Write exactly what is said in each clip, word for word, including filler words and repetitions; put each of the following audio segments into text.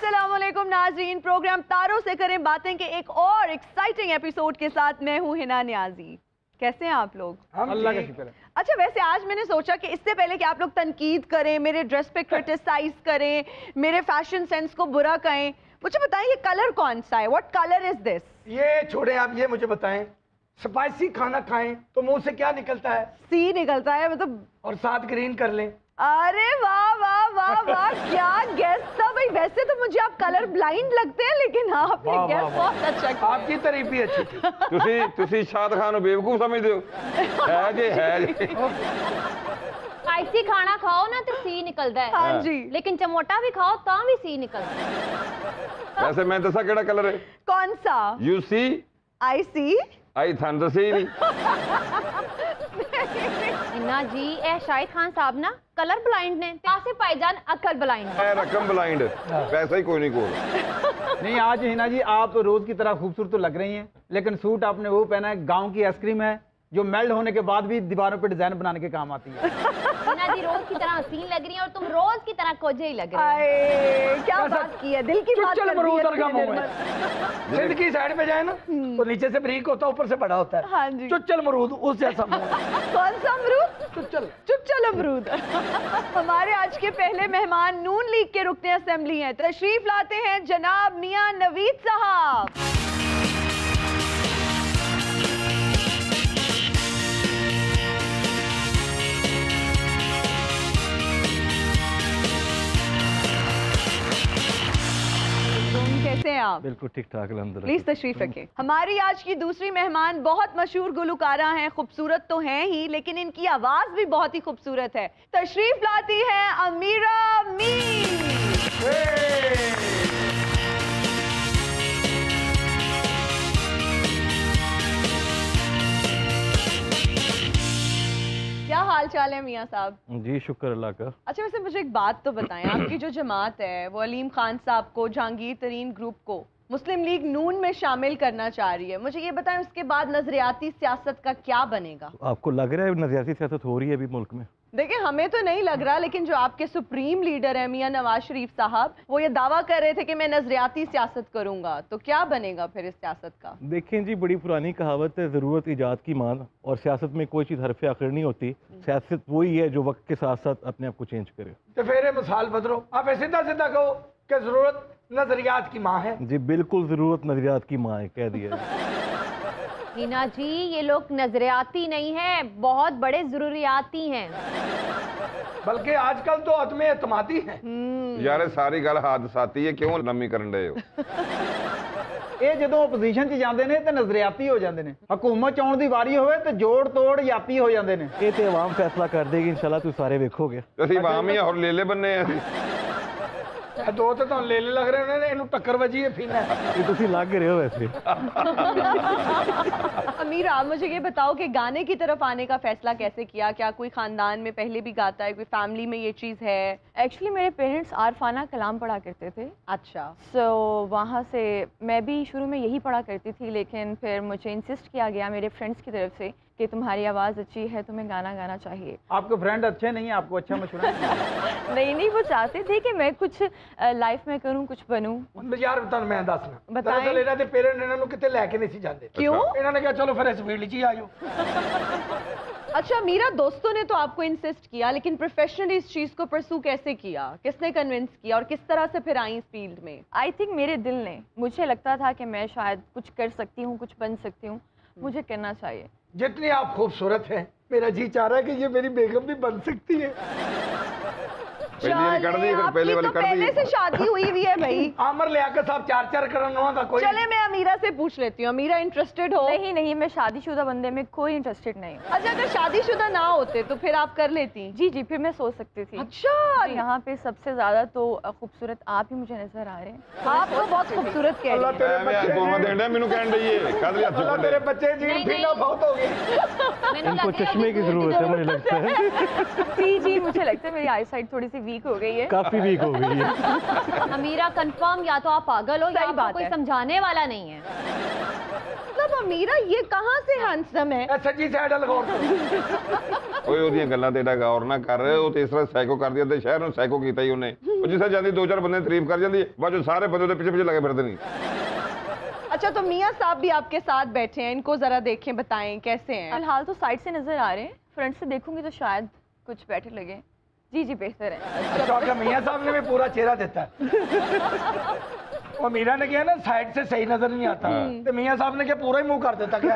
अस्सलाम वालेकुम नाज़रीन, प्रोग्राम तारों से करें बातें के एक और एक्साइटिंग एपिसोड के साथ मैं हूं हिना नियाजी। कैसे हैं आप लोग? अल्लाह का शुक्र है। अच्छा, वैसे आज मैंने सोचा कि इससे पहले कि आप लोग तनकीद करें, मेरे ड्रेस पे क्रिटिसाइज करें, मेरे फैशन सेंस को बुरा कहें, मुझे बताएं ये कलर कौन सा है? What colour is this? ये छोड़े, आप ये मुझे बताएं, स्पाइसी खाना खाएं तो मुंह से क्या निकलता है? सी निकलता है, मतलब। और साथ ग्रीन कर लें। अरे वाह वाह वाह वाह, क्या गेस था भाई। वैसे तो मुझे आप कलर ब्लाइंड लगते हैं, लेकिन आपने गेस बहुत अच्छा किया। आपकी तारीफ भी अच्छी थी। ਤੁਸੀਂ ਤੁਸੀਂ ਸ਼ਾਦ ਖਾਨ ਨੂੰ ਬੇਵਕੂਫ ਸਮਝਦੇ ਹੋ? ਹੈ ਜੀ ਹੈ ਜੀ। स्पाइसी खाना खाओ ना तो सी निकलता है। हाँ जी। लेकिन चमोटा भी खाओ तो भी सी निकलता है। वैसे मैं दसा केड़ा कलर है? कौन सा? यू सी आई सी आई थान दसी नहीं। हिना जी, ए शाहिद खान साहब ना कलर ब्लाइंड ने, आसिफ भाईजान अकल ब्लाइंड है। मैं रकम ब्लाइंड, पैसा ही कोई नहीं कोल। नहीं, आज हिना जी आप रोज की तरह खूबसूरत तो लग रही हैं, लेकिन सूट आपने वो पहना है, गांव की आइसक्रीम है जो मेल्ट होने के बाद भी दीवारों पे डिजाइन बनाने के काम आती है। हिना जी रोज की तरह हसीन लग रही है और तुम रोज की तरह कोजे ही लग रही हो। आए, क्या बात की है, दिल की बात कर दी है। सिंध की साइड पे जाए ना तो नीचे से बारीक होता है, ऊपर से बड़ा होता है। हाँ जी। चुच्चल मरूद उस जैसा। कौन सा अमरूद? चुच्चल चुच्चल अमरूद। हमारे आज के पहले मेहमान नून लीग के रुकने असेंबली हैं। तशरीफ लाते हैं जनाब मियां नवीद साहब। कैसे हैं आप? बिल्कुल ठीक ठाक, अल्हम्दुलिल्लाह। प्लीज तशरीफ रखें। हमारी आज की दूसरी मेहमान बहुत मशहूर गुलकारा हैं, खूबसूरत तो हैं ही, लेकिन इनकी आवाज भी बहुत ही खूबसूरत है। तशरीफ लाती हैं अमीरा मीर। क्या हाल चाल है मियां साहब? जी शुक्र अल्लाह का। अच्छा, वैसे मुझे एक बात तो बताएं, आपकी जो जमात है वो अलीम खान साहब को, जहांगीर तरीन ग्रुप को मुस्लिम लीग नून में शामिल करना चाह रही है। मुझे ये बताएं उसके बाद नजरियाती सियासत का क्या बनेगा? आपको लग रहा है नजरियाती सियासत हो रही है अभी मुल्क में? देखिए, हमें तो नहीं लग रहा, लेकिन जो आपके सुप्रीम लीडर है मियां नवाज शरीफ साहब, वो ये दावा कर रहे थे कि मैं नजरियाती सियासत करूंगा, तो क्या बनेगा फिर इस सियासत का? देखें जी, बड़ी पुरानी कहावत है, ज़रूरत ईजाद की मान, और सियासत में कोई चीज़ हरफ आखिर नहीं होती। सियासत वही है जो वक्त के साथ साथ अपने आप को चेंज करे। तो फिर मिसाल बदलो, आप सीधा सीधा कहो कि जरूरत नजरियात की माँ है। जी बिल्कुल, ज़रूरत नजरियात की माँ है, कह दिया। हिना जी, ये लोग नजरियाती नहीं है, बहुत बड़े जरूरियाती हैं। बल्कि आजकल तो अदमे एतमादी हैं। यार सारी गल हादसाती है, क्यों नमी करन डे हो? ਇਹ ਜਦੋਂ ਆਪੋਜੀਸ਼ਨ 'ਚ ਜਾਂਦੇ ਨੇ ਤੇ ਨਜ਼ਰਿਆਤੀ ਹੋ ਜਾਂਦੇ ਨੇ, ਹਕੂਮਤ 'ਚ ਆਉਣ ਦੀ ਵਾਰੀ ਹੋਵੇ ਤੇ ਜੋੜ ਤੋੜ ਯਾਤੀ ਹੋ ਜਾਂਦੇ ਨੇ। ਇਹ ਤੇ ਆਵਾਮ ਫੈਸਲਾ ਕਰ ਦੇਗੀ इंशाल्लाह, ਤੁਸੀਂ ਸਾਰੇ ਵੇਖੋਗੇ। ਅਸੀਂ ਆਵਾਮ ਹੀ ਹੋਰ ਲੇਲੇ ਬੰਨੇ ਆ ਅਸੀਂ। दो तो तो ले ले लग रहे हैं, इन्हों टक्कर बजी है फिर। ये तुसी लग रहे हो वैसे। अमीर, आप मुझे ये बताओ कि गाने की तरफ आने का फैसला कैसे किया? क्या कोई खानदान में पहले भी गाता है, कोई फैमिली में ये चीज़ है? एक्चुअली मेरे पेरेंट्स आरफाना कलाम पढ़ा करते थे। अच्छा। सो so, वहाँ से मैं भी शुरू में यही पढ़ा करती थी, लेकिन फिर मुझे इंसिस्ट किया गया मेरे फ्रेंड्स की तरफ से कि तुम्हारी आवाज़ अच्छी है, तुम्हें गाना गाना चाहिए। आपके फ्रेंड अच्छे नहीं हैं, आपको अच्छा मशवरा नहीं नहीं, वो चाहते थे कि मैं कुछ लाइफ में करूं, कुछ बनूं। यार बता, मैं दसना बताएं। दरअसल इन्हां दे पेरेंट्स इन्हां नूं किते लेके नहीं सी जांदे। क्यों? इन्हां ने कहा चलो फिर इस फील्ड 'च ही आ जाओ। अच्छा मीरा, दोस्तों ने तो आपको इंसिस्ट किया, लेकिन प्रोफेशनली इस चीज़ को परसू कैसे किया? किसने कन्विंस किया और किस तरह से फिर आई इस फील्ड में? आई थिंक मेरे दिल ने, मुझे लगता था कि मैं शायद कुछ कर सकती हूँ, कुछ बन सकती हूँ, मुझे करना चाहिए। जितनी आप खूबसूरत हैं, मेरा जी चाह रहा है कि ये मेरी बेगम भी बन सकती है। पहले कर दी, फिर पहले वाली कर दी। पहले से शादी हुई हुई है भाई। आमर लियाकत साहब चार चार करना का कोई। चले मैं अमीरा से पूछ लेती हूँ, अमीरा इंटरेस्टेड हो? नहीं नहीं, मैं शादीशुदा बंदे में कोई इंटरेस्टेड नहीं हूँ। अच्छा, अगर शादीशुदा ना होते तो फिर आप कर लेती? जी जी, फिर मैं सोच सकती थी। अच्छा। यहाँ पे सबसे ज्यादा तो खूबसूरत आप ही मुझे नजर आ रहे हैं। आप तो बहुत खूबसूरत कह रही हैं। मैं दोहा देंडा मेनू कहन दई है, कद हत्थ अल्लाह तेरे बच्चे जीन फीला बहुत हो गए। इनको चश्मे की जरूरत है मुझे लगता है। जी जी, मुझे लगता है मेरी आई साइट थोड़ी सी वीक हो गई है, काफी वीक हो गई है। अमीरा कंफर्म, या तो आप पागल हो या सही आपको बात कोई है। समझाने वाला नहीं है। मतलब दफा मीरा ये कहाँ से हैंडसम है? ए, सच्ची साइड गौर करो। ਓਏ ਉਹਦੀਆਂ ਗੱਲਾਂ ਤੇ ਏਡਾ ਗੌਰ ਨਾ ਕਰ ਉਹ ਤੇ ਇਸ ਤਰ੍ਹਾਂ ਸਾਈਕੋ ਕਰਦੀ ਤੇ ਸ਼ਹਿਰ ਨੂੰ ਸਾਈਕੋ ਕੀਤਾ ਹੀ ਉਹਨੇ ਉਹ ਜਿੱਥੇ ਜਾਂਦੀ ਦੋ ਚਾਰ ਬੰਦੇ ਤਾਰੀਫ ਕਰ ਜਾਂਦੀ ਬਾਅਦ ਚੋਂ ਸਾਰੇ ਬੰਦੇ ਉਹਦੇ ਪਿੱਛੇ ਪਿੱਛੇ ਲੱਗੇ ਫਿਰਦੇ ਨਹੀਂ अच्छा तो मियाँ साहब भी आपके साथ बैठे हैं, इनको जरा देखें, बताएं कैसे हैं? फिलहाल तो साइड से नजर आ रहे हैं, फ्रंट से देखूंगी तो शायद कुछ बेटर लगे। जी जी बेहतर है। अच्छा क्या मियाँ साहब ने भी पूरा चेहरा देता है? और मीरा ने किया ना साइड से सही नजर नहीं आता, तो मियाँ साहब ने क्या पूरा ही मुंह कर देता क्या?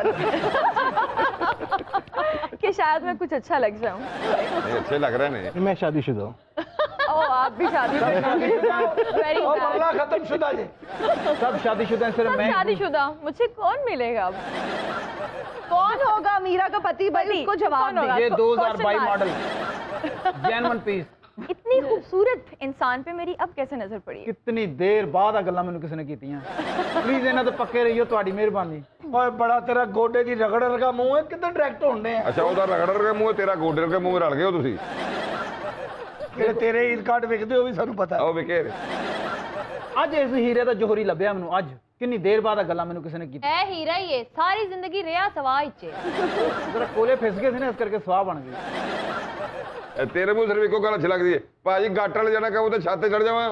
कि शायद मैं कुछ अच्छा लग जाऊं। ਇਹ ਅੱਛੇ ਲੱਗ ਰਹੇ ਨੇ मैं शादीशुदा हूँ। ओ आप भी शादी वेरी और मरना खत्म शुदा जी। सब शादीशुदा हैं, सिर्फ मैं शादीशुदा मुझे कौन मिलेगा अब? कौन होगा मीरा का पति? भाई पति, उसको जवाब कौन होगा? दें। ये तो दो हजार बाईस question मॉडल जैन पीस। इतनी खूबसूरत इंसान पे मेरी अब कैसे नजर पड़ी है? कितनी देर बाद आ गल्लां मैनूं किसी ने कीतियां। प्लीज इन्हां तो पक्के रहियो, तुहाडी मेहरबानी। ओए बड़ा तेरा गोडे दी रगड़ रगा मुंह है, किधर डायरेक्ट होने हैं? ਅੱਛਾ ਉਹਦਾ ਰਗੜ ਰਗੇ ਮੂੰਹ ਤੇਰਾ ਗੋਡੇ ਰਗੇ ਮੂੰਹ ਰਲ ਗਏ ਹੋ ਤੁਸੀਂ ਜਿਹੜੇ ਤੇਰੇ ਈਦ ਕਾਰਡ ਵਿਕਦੇ ਉਹ ਵੀ ਸਾਨੂੰ ਪਤਾ ਹੈ। ਆਓ ਵਿਕੇ ਅੱਜ ਇਸ ਹੀਰੇ ਦਾ ਜੋਹਰੀ ਲੱਭਿਆ ਮੈਨੂੰ, ਅੱਜ ਕਿੰਨੀ ਦੇਰ ਬਾਅਦ ਆ ਗੱਲਾਂ ਮੈਨੂੰ ਕਿਸੇ ਨੇ ਕੀਤੀ। है हीरा ही है, सारी जिंदगी रिया सवा इचे। जरा कोले फिस गए थे ना, इस करके स्वाह बन गई। ਤੇਰੇ ਮੂੰਹ ਸਿਰਫ ਇੱਕੋ ਗੱਲ ਅੱਛੀ ਲੱਗਦੀ ਹੈ ਭਾਜੀ ਗੱਟ ਵਾਲੇ ਜਾਣਾ ਕਹੋ ਤੇ ਛੱਤ ਤੇ ਚੜ ਜਾਵਾਂ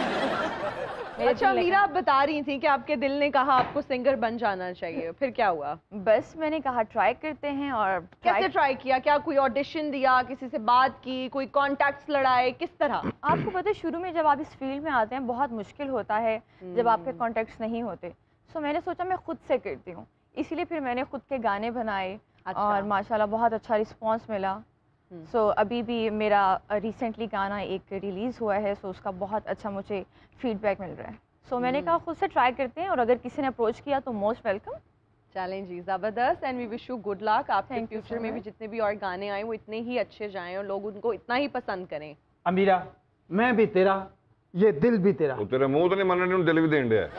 अच्छा मीरा आप बता रही थी कि आपके दिल ने कहा आपको सिंगर बन जाना चाहिए, फिर क्या हुआ? बस मैंने कहा ट्राई करते हैं। और कैसे ट्राई किया? क्या कोई ऑडिशन दिया, किसी से बात की, कोई कॉन्टैक्ट्स लड़ाए, किस तरह? आपको पता है शुरू में जब आप इस फील्ड में आते हैं बहुत मुश्किल होता है जब आपके कॉन्टेक्ट्स नहीं होते। सो मैंने सोचा मैं खुद से करती हूँ, इसीलिए फिर मैंने खुद के गाने बनाए। अच्छा। और माशाल्लाह बहुत अच्छा रिस्पांस मिला। सो so, अभी भी मेरा रिसेंटली गाना एक रिलीज़ हुआ है, सो so उसका बहुत अच्छा मुझे फीडबैक मिल रहा है। सो so, मैंने कहा खुद से ट्राई करते हैं और अगर किसी ने अप्रोच किया तो मोस्ट वेलकम। चैलेंज जी ज़बरदस्त and we wish you good luck. आपके Thank you फ्यूचर so में भी much. जितने भी और गाने आए वो इतने ही अच्छे जाएं और लोग उनको इतना ही पसंद करें। अमीरा मैं भी तेरा, ये दिल भी तेरा। ਉਹ ਤੇਰੇ ਮੂੰਹ ਤੇ ਨਹੀਂ ਮੰਨਣੇ ਨੂੰ ਦਿਲ ਵੀ ਦੇਣ ਡਿਆ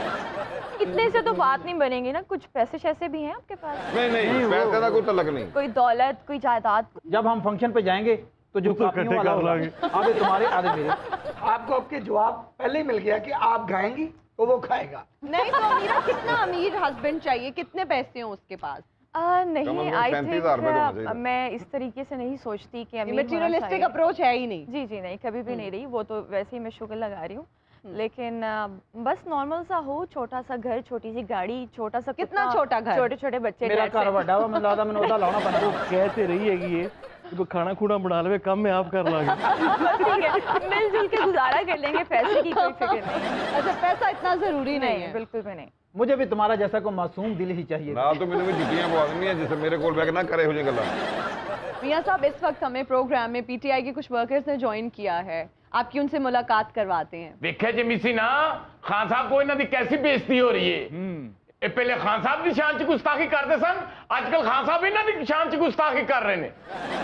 इतने से तो बात नहीं बनेगी ना, कुछ पैसे शैसे भी हैं आपके पास? ਨਹੀਂ ਨਹੀਂ ਪੈਸੇ ਦਾ ਕੋਈ ਤਲਕ ਨਹੀਂ कोई दौलत, कोई जायदाद? जब हम फंक्शन पे जाएंगे तो जो तो कापियों इकट्ठे वाला कर होगा, लांगे। आधे तुम्हारे आधे मेरे। आपको आपके जवाब पहले ही मिल गया कि आप गाएंगी तो वो खाएगा। नहीं तो मीरा कितना अमीर हस्बैंड चाहिए, कितने पैसे हों उसके पास? आ, नहीं कम से कम आई पैंतीस हज़ार रुपए तो होना थिंक चाहिए। मैं इस तरीके से नहीं सोचती कि अमीर होना मटेरियलिस्टिक चाहिए। अप्रोच है ही नहीं। जी जी नहीं, कभी भी नहीं रही वो, तो वैसे ही मैं शुगर लगा रही हूँ। लेकिन आ, बस नॉर्मल सा हो, छोटा सा घर, छोटी सी गाड़ी, छोटा सा कितना कुत्ता, छोटा घर? छोटे छोटे बच्चे। मेरा dad घर से- वड्डा वा, मैं लगदा मैंने ओदा लाना पैना। तो कहते रही है कि ये तो खाना खूना बना ले, कम में आप कर लागे। बस ठीक है, मिलजुल के गुजारा कर लेंगे, पैसे की कोई फिक्र नहीं। अच्छा पैसा इतना जरूरी नहीं नहीं है। बिल्कुल भी नहीं। मुझे भी तुम्हारा जैसा कोई मासूम दिल ही चाहिए। ਨਾਲ ਤੋਂ ਮੈਨੂੰ ਵੀ ਜੁੱਤੀਆਂ ਪਵਾ ਦੇਣੀਆਂ ਜਿਸ ਮੇਰੇ ਕੋਲ ਬੈਠ ਨਾ ਕਰੇ ਇਹੋ ਜਿਹੀਆਂ ਗੱਲਾਂ मियाँ साहब इस वक्त हमें प्रोग्राम में पीटीआई के कुछ वर्कर्स ने ज्वाइन किया है, आपकी उनसे मुलाकात करवाते हैं। ਵੇਖਿਆ ਜੇ ਮਿਸੀ ਨਾ ਖਾਨ ਸਾਹਿਬ ਕੋ ਇਹਨਾਂ ਦੀ ਕੈਸੀ ਬੇਇੱਜ਼ਤੀ ਹੋ ਰਹੀ ਹੈ। ਇਹ ਪਹਿਲੇ ਖਾਨ ਸਾਹਿਬ ਦੀ ਸ਼ਾਨ ਚ ਗੁਸਤਾਖੀ ਕਰਦੇ ਸਨ, ਅੱਜ ਕੱਲ ਖਾਨ ਸਾਹਿਬ ਇਹਨਾਂ ਦੀ ਸ਼ਾਨ ਚ ਗੁਸਤਾਖੀ ਕਰ ਰਹੇ ਨੇ।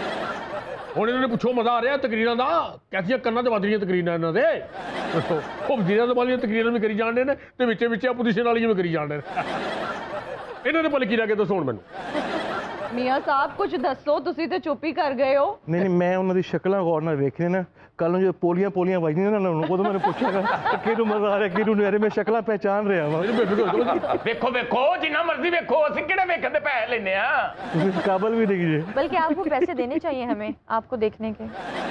ਹੁਣ ਇਹਨਾਂ ਨੇ ਪੁੱਛੋ ਮਜ਼ਾ ਆ ਰਿਹਾ ਤਕਰੀਰਾਂ ਦਾ, ਕੈਸੀਆਂ ਕੰਨਾਂ ਤੇ ਵੱਜ ਰਹੀਆਂ ਤਕਰੀਰਾਂ ਇਹਨਾਂ ਦੇ। ਦੱਸੋ ਉਹ ਵਜ਼ੀਰਾਂ ਤੋਂ ਵਾਲੀਆਂ ਤਕਰੀਰਾਂ ਵੀ ਕਰੀ ਜਾਣਦੇ ਨੇ ਤੇ ਵਿੱਚੇ ਵਿੱਚੇ ਆਪੋਜੀਸ਼ਨ ਵਾਲੀਆਂ ਵੀ ਕਰੀ ਜਾਣਦੇ ਨੇ। ਇਹਨਾਂ ਦੇ ਭਲੇ ਕੀ ਰਹਿ ਗਏ ਦੱਸੋ ਹੁਣ ਮੈਨੂੰ। मियाँ साहब कुछ दसो, तुसी तो चुप ही कर गए हो। नहीं नहीं मैं उन्होंने शक्ल गौर ना वेख रही ना, कल जो पोलियां पोलियां वजनी ना उनको तो मैंने पूछा कि मजा आ रहा कि मेरे में शक्ल पहचान रहे हैं। ਵੇਖੋ ਵੇਖੋ ਜਿੰਨਾ ਮਰਜ਼ੀ ਵੇਖੋ, ਅਸੀਂ ਕਿਹੜੇ ਵੇਖਣ ਦੇ ਪੈਸੇ ਲੈਨੇ ਆ। काबल भी नहीं है। बल्कि आपको पैसे देने चाहिए हमें आपको देखने के।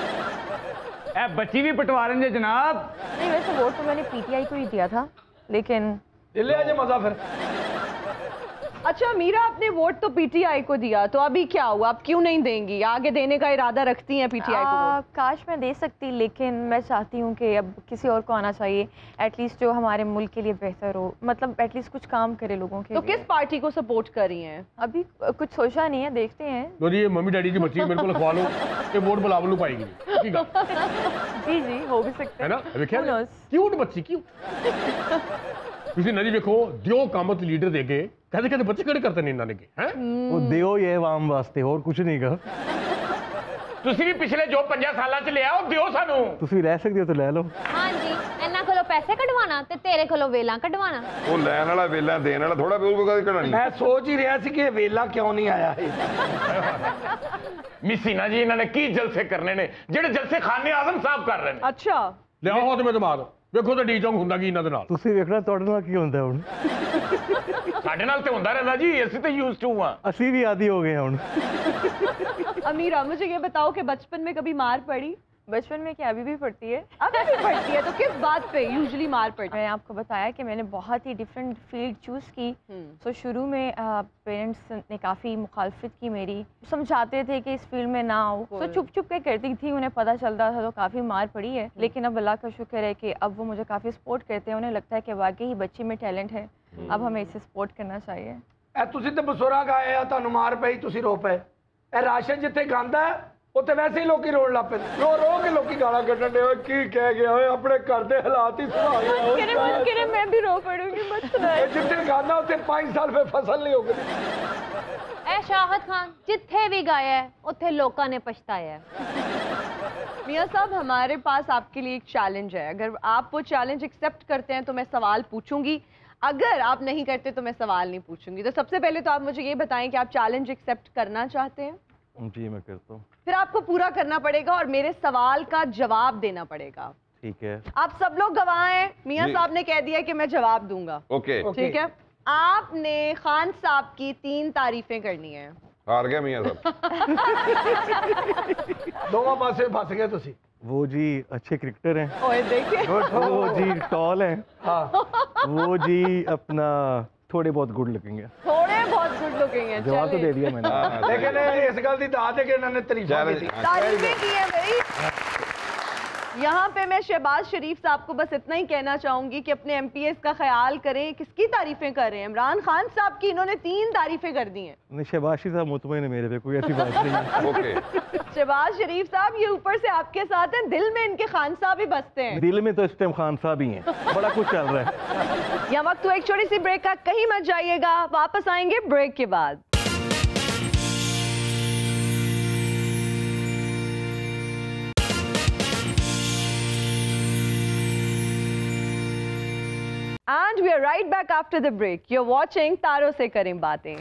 ए बच्ची भी पटवा रहे हैं जनाब। नहीं वैसे वोट तो मैंने पीटीआई को ही दिया था, लेकिन ले आजे मजा फिर। अच्छा मीरा आपने वोट तो पीटीआई को दिया, तो अभी क्या हुआ? आप क्यों नहीं देंगी? आगे देने का इरादा रखती हैं पीटीआई को आ, वोट? काश मैं दे सकती, लेकिन मैं चाहती हूँ कि अब किसी और को आना चाहिए, एटलीस्ट जो हमारे मुल्क के लिए बेहतर हो, मतलब एटलीस्ट कुछ काम करे लोगों के तो लिए। किस पार्टी को सपोर्ट कर रही हैं? अभी कुछ सोचा नहीं है, देखते हैं। ਲੋ ਜੀ ਇਹ ਮੰਮੀ ਡੈਡੀ ਦੀ ਬੱਚੀ ਮੇਰੇ ਕੋਲ ਲਿਖਵਾ ਲਓ ਇਹ ਵੋਟ ਬਲਾਵਲ ਨੂੰ ਪਾਏਗੀ ਠੀਕ ਆ जी जी हो भी सकते ਹੈ हैं। ਨਾ ਵੇਖਿਆ Who knows? ਕਿਊਟ ਬੱਚੀ ਕਿਊਟ ਤੁਸੀਂ ਨਦੀ ਵੇਖੋ ਦਿਓ ਕੰਮ ਤੇ ਲੀਡਰ ਦੇ ਕੇ ਕਹਿੰਦੇ ਕਹਿੰਦੇ ਬੱਚੇ ਕਿਹੜੇ ਕਰਦੇ ਨੇ ਇਹਨਾਂ ਨੇ ਹੈ वो दियो ये आवाम वास्ते और कुछ नहीं का। ਤੁਸੀਂ ਵੀ ਪਿਛਲੇ ਜੋ ਪੰਜਾਂ ਸਾਲਾਂ ਚ ਲਿਆ ਉਹ ਦਿਓ ਸਾਨੂੰ। तुसी रह सकते हो तो ले लो। हाँ जी, इन्ना कोलों पैसे कटवाना ते तेरे कोलों वेला कटवाना। ਉਹ ਲੈਣ ਵਾਲਾ ਵੇਲਾ ਦੇਣ ਵਾਲਾ ਥੋੜਾ ਬਿਲ ਕਦੀ ਕਢਾਣੀ मैं सोच ही रहा सी कि ये वेला क्यों नहीं आया है। ਮਿਸੀ ਨਾ ਜੀ ਇਹਨਾਂ ਨੇ ਕੀ ਜਲਸੇ ਕਰਨੇ ਨੇ ਜਿਹੜੇ ਜਲਸੇ ਖਾਨੇ ਆਜ਼ਮ ਸਾਹਿਬ ਕਰ ਰਹੇ ਨੇ। अच्छा ਲਿਆਓ ਹੋ ਤੇ ਮੈਂ ਦਿਮਾਗ ਵੇਖੋ ਤਾਂ ਡੀ ਚੌਂਕ ਹੁੰਦਾ ਕੀ ਇਹਨਾਂ ਦੇ ਨਾਲ। ਤੁਸੀਂ ਵੇਖਣਾ ਤੁਹਾਡੇ ਨਾਲ ਕੀ ਹੁੰਦਾ ਹੁਣ। ਸਾਡੇ ਨਾਲ ਤੇ ਹੁੰਦਾ ਰਹਿੰਦਾ ਜੀ, ਅਸੀਂ तो यूज्ड टू हां। ਅਸੀਂ ਵੀ आदी हो गए हैं ਹੁਣ। अमीरा मुझे ये बताओ कि बचपन में कभी मार पड़ी? बचपन में क्या अभी भी पड़ती है? अभी भी पड़ती है, तो किस बात पे यूजुअली मार पड़ती है? मैंने आपको बताया कि मैंने बहुत ही डिफरेंट फील्ड चूज़ की। तो शुरू में पेरेंट्स ने काफ़ी मुखालफत की मेरी, समझाते थे कि इस फील्ड में ना आओ, तो चुप चुप के करती थी, उन्हें पता चलता था, तो काफ़ी मार पड़ी है। लेकिन अब अल्लाह का शुक्र है कि अब वो मुझे काफ़ी सपोर्ट करते हैं, उन्हें लगता है कि वाकई ही बच्ची में टैलेंट है, अब हमें इसे सपोर्ट करना चाहिए। ਇਹ ਤੁਸੀਂ ਤੇ ਬਸੁਰਾ ਗਾਏ ਆ, ਤੁਹਾਨੂੰ ਮਾਰ ਪਈ, ਤੁਸੀਂ ਰੋ ਪਏ। ਇਹ ਰਾਸ਼ਨ ਜਿੱਥੇ ਗਾਂਦਾ ਉੱਥੇ ਵੈਸੇ ਹੀ ਲੋਕੀ ਰੋਣ ਲੱਗ ਪਏ, ਰੋ ਰੋ ਕੇ ਲੋਕੀ ਗਾਲਾਂ ਕੱਢਣ ਦੇ। ਓਏ ਕੀ ਕਹਿ ਗਿਆ, ਓਏ ਆਪਣੇ ਘਰ ਦੇ ਹਾਲਾਤ ਹੀ ਸੁਧਾਰ ਓਏ ਮੈਂ ਵੀ ਰੋ ਪੜੂੰਗੀ, ਮਤ ਸੁਣਾਏ। ਜਿੱਥੇ ਗਾਂਦਾ ਉੱਥੇ ਪੰਜ ਸਾਲ ਫਿਰ ਫਸਲ ਨਹੀਂ ਉਗਦੀ। ए शाहद खान जिथे भी गाया है उथे लोगों ने पछताया है। मियां साहब हमारे पास आपके लिए एक चैलेंज है, अगर आप वो चैलेंज एक्सेप्ट करते हैं तो मैं सवाल पूछूंगी, अगर आप नहीं करते तो मैं सवाल नहीं पूछूंगी। तो सबसे पहले तो आप मुझे ये बताएं कि आप चैलेंज एक्सेप्ट करना चाहते हैं? जी मैं करता हूँ। फिर आपको पूरा करना पड़ेगा और मेरे सवाल का जवाब देना पड़ेगा। ठीक है। आप सब लोग गवाह हैं, मियां साहब ने कह दिया कि मैं जवाब दूंगा। ओके ठीक है। आपने खान साहब की तीन तारीफें करनी है। हार गया मियां साहब। दोनों पासे फंस गए तुसी। वो जी अच्छे क्रिकेटर हैं। ओए देखिए। वो जी टॉल हैं। हाँ। वो जी अपना थोड़े बहुत गुड लुकिंग है। थोड़े बहुत गुड लुकिंग है। जवाब तो दे दिया मैंने। लेकिन इस गल की दाद है कि इन्होंने तारीफां की थी। तारीफें की है भाई। यहाँ पे मैं शहबाज शरीफ साहब को बस इतना ही कहना चाहूंगी कि अपने एम पी एस का ख्याल करें। किसकी तारीफें कर रहे हैं? इमरान खान साहब की इन्होंने तीन तारीफें कर दी हैं। नहीं शहबाज साहब मुतमईन है मेरे पे, कोई ऐसी बात नहीं है। ओके। शहबाज शरीफ साहब ये ऊपर से आपके साथ हैं, दिल में इनके खान साहब ही बसते हैं। दिल में तो इस टाइम खान साहब ही हैं, बड़ा कुछ चल रहा है। यहाँ वक्त हुआ एक छोटी सी ब्रेक का, कहीं मत जाइएगा, वापस आएंगे ब्रेक के बाद। And we are right back after the break. You're watching तारों से करें बातें।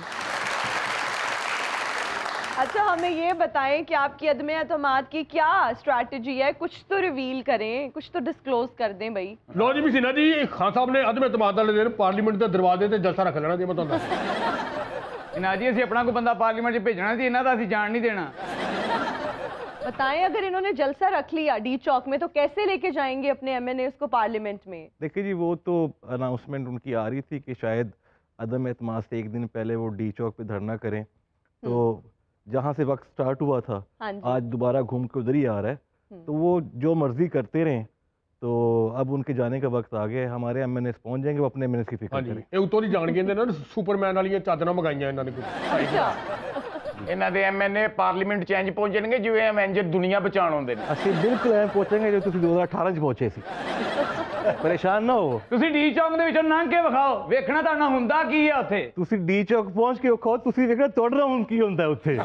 अच्छा हमें ये बताएं कि आपकी अदम एतमाद की क्या स्ट्रैटेजी है, कुछ तो रिवील करें, कुछ तो डिस्क्लोज कर दें भाई। लो जी भी ना जी, खान साहब ने अदम एतमाद वाले दिन पार्लीमेंट के दरवाजे से जलसा रख लेना जी, मैं बताऊंगा ना जी ਅਸੀਂ ਆਪਣਾ ਕੋਈ ਬੰਦਾ ਪਾਰਲੀਮੈਂਟ 'ਚ ਭੇਜਣਾ ਸੀ, ਇਹਨਾਂ ਦਾ ਅਸੀਂ ਜਾਣ ਨਹੀਂ ਦੇਣਾ। बताएं अगर इन्होंने जलसा रख लिया डी चौक में तो कैसे लेके जाएंगे अपने एम एन ए को पार्लियामेंट में? देखिए जी वो तो अनाउंसमेंट उनकी आ रही थी कि शायद अदम एतमाद से एक दिन पहले वो डी चौक पे धरना करें, तो जहाँ से वक्त स्टार्ट हुआ था आज दोबारा घूम के उधर ही आ रहा है, तो वो जो मर्जी करते रहें, तो अब उनके जाने का वक्त आ गया है। हमारे एम एन एस पहुंच जाएंगे, वो अपने एम एन एस की फिक्र करें। ਇਹ ਉਤੋਂ ਦੀ ਜਾਣ ਕੇ ਇਹਨਾਂ ਨੇ ਸੁਪਰਮੈਨ ਵਾਲੀਆਂ ਚਾਦਰਾਂ ਮੰਗਾਈਆਂ ਇਹਨਾਂ ਨੇ ਕੋਈ। ਇਹਨਾਂ ਦੇ ਐਮ ਐਨ ਏ ਪਾਰਲੀਮੈਂਟ ਚ ਇੰਜ ਪਹੁੰਚਣਗੇ ਜਿਵੇਂ ਐਵੇਂਜਰ ਦੁਨੀਆ ਬਚਾਉਣ ਆਉਂਦੇ ਨੇ। ਅਸੀਂ ਬਿਲਕੁਲ ਐਂ ਪਹੁੰਚਾਂਗੇ ਜੋ ਤੁਸੀਂ ਦੋ ਹਜ਼ਾਰ ਅਠਾਰਾਂ ਚ ਪਹੁੰਚੇ ਸੀ। ਪਰੇਸ਼ਾਨ ਨਾ ਹੋ। ਤੁਸੀਂ ਡੀ ਚੌਂਕ ਦੇ ਵਿੱਚੋਂ ਲੰਘ ਕੇ ਵਿਖਾਓ, ਵੇਖਣਾ ਤੁਹਾਡਾ ਹੁੰਦਾ ਕੀ ਹੈ ਉੱਥੇ। ਤੁਸੀਂ ਡੀ ਚੌਕ ਪਹੁੰਚ ਕੇ ਵਿਖਾਓ, ਤੁਸੀਂ ਵੇਖਣਾ ਤੁਹਾਡਾ ਹੁਣ ਕੀ ਹੁੰਦਾ ਉੱਥੇ।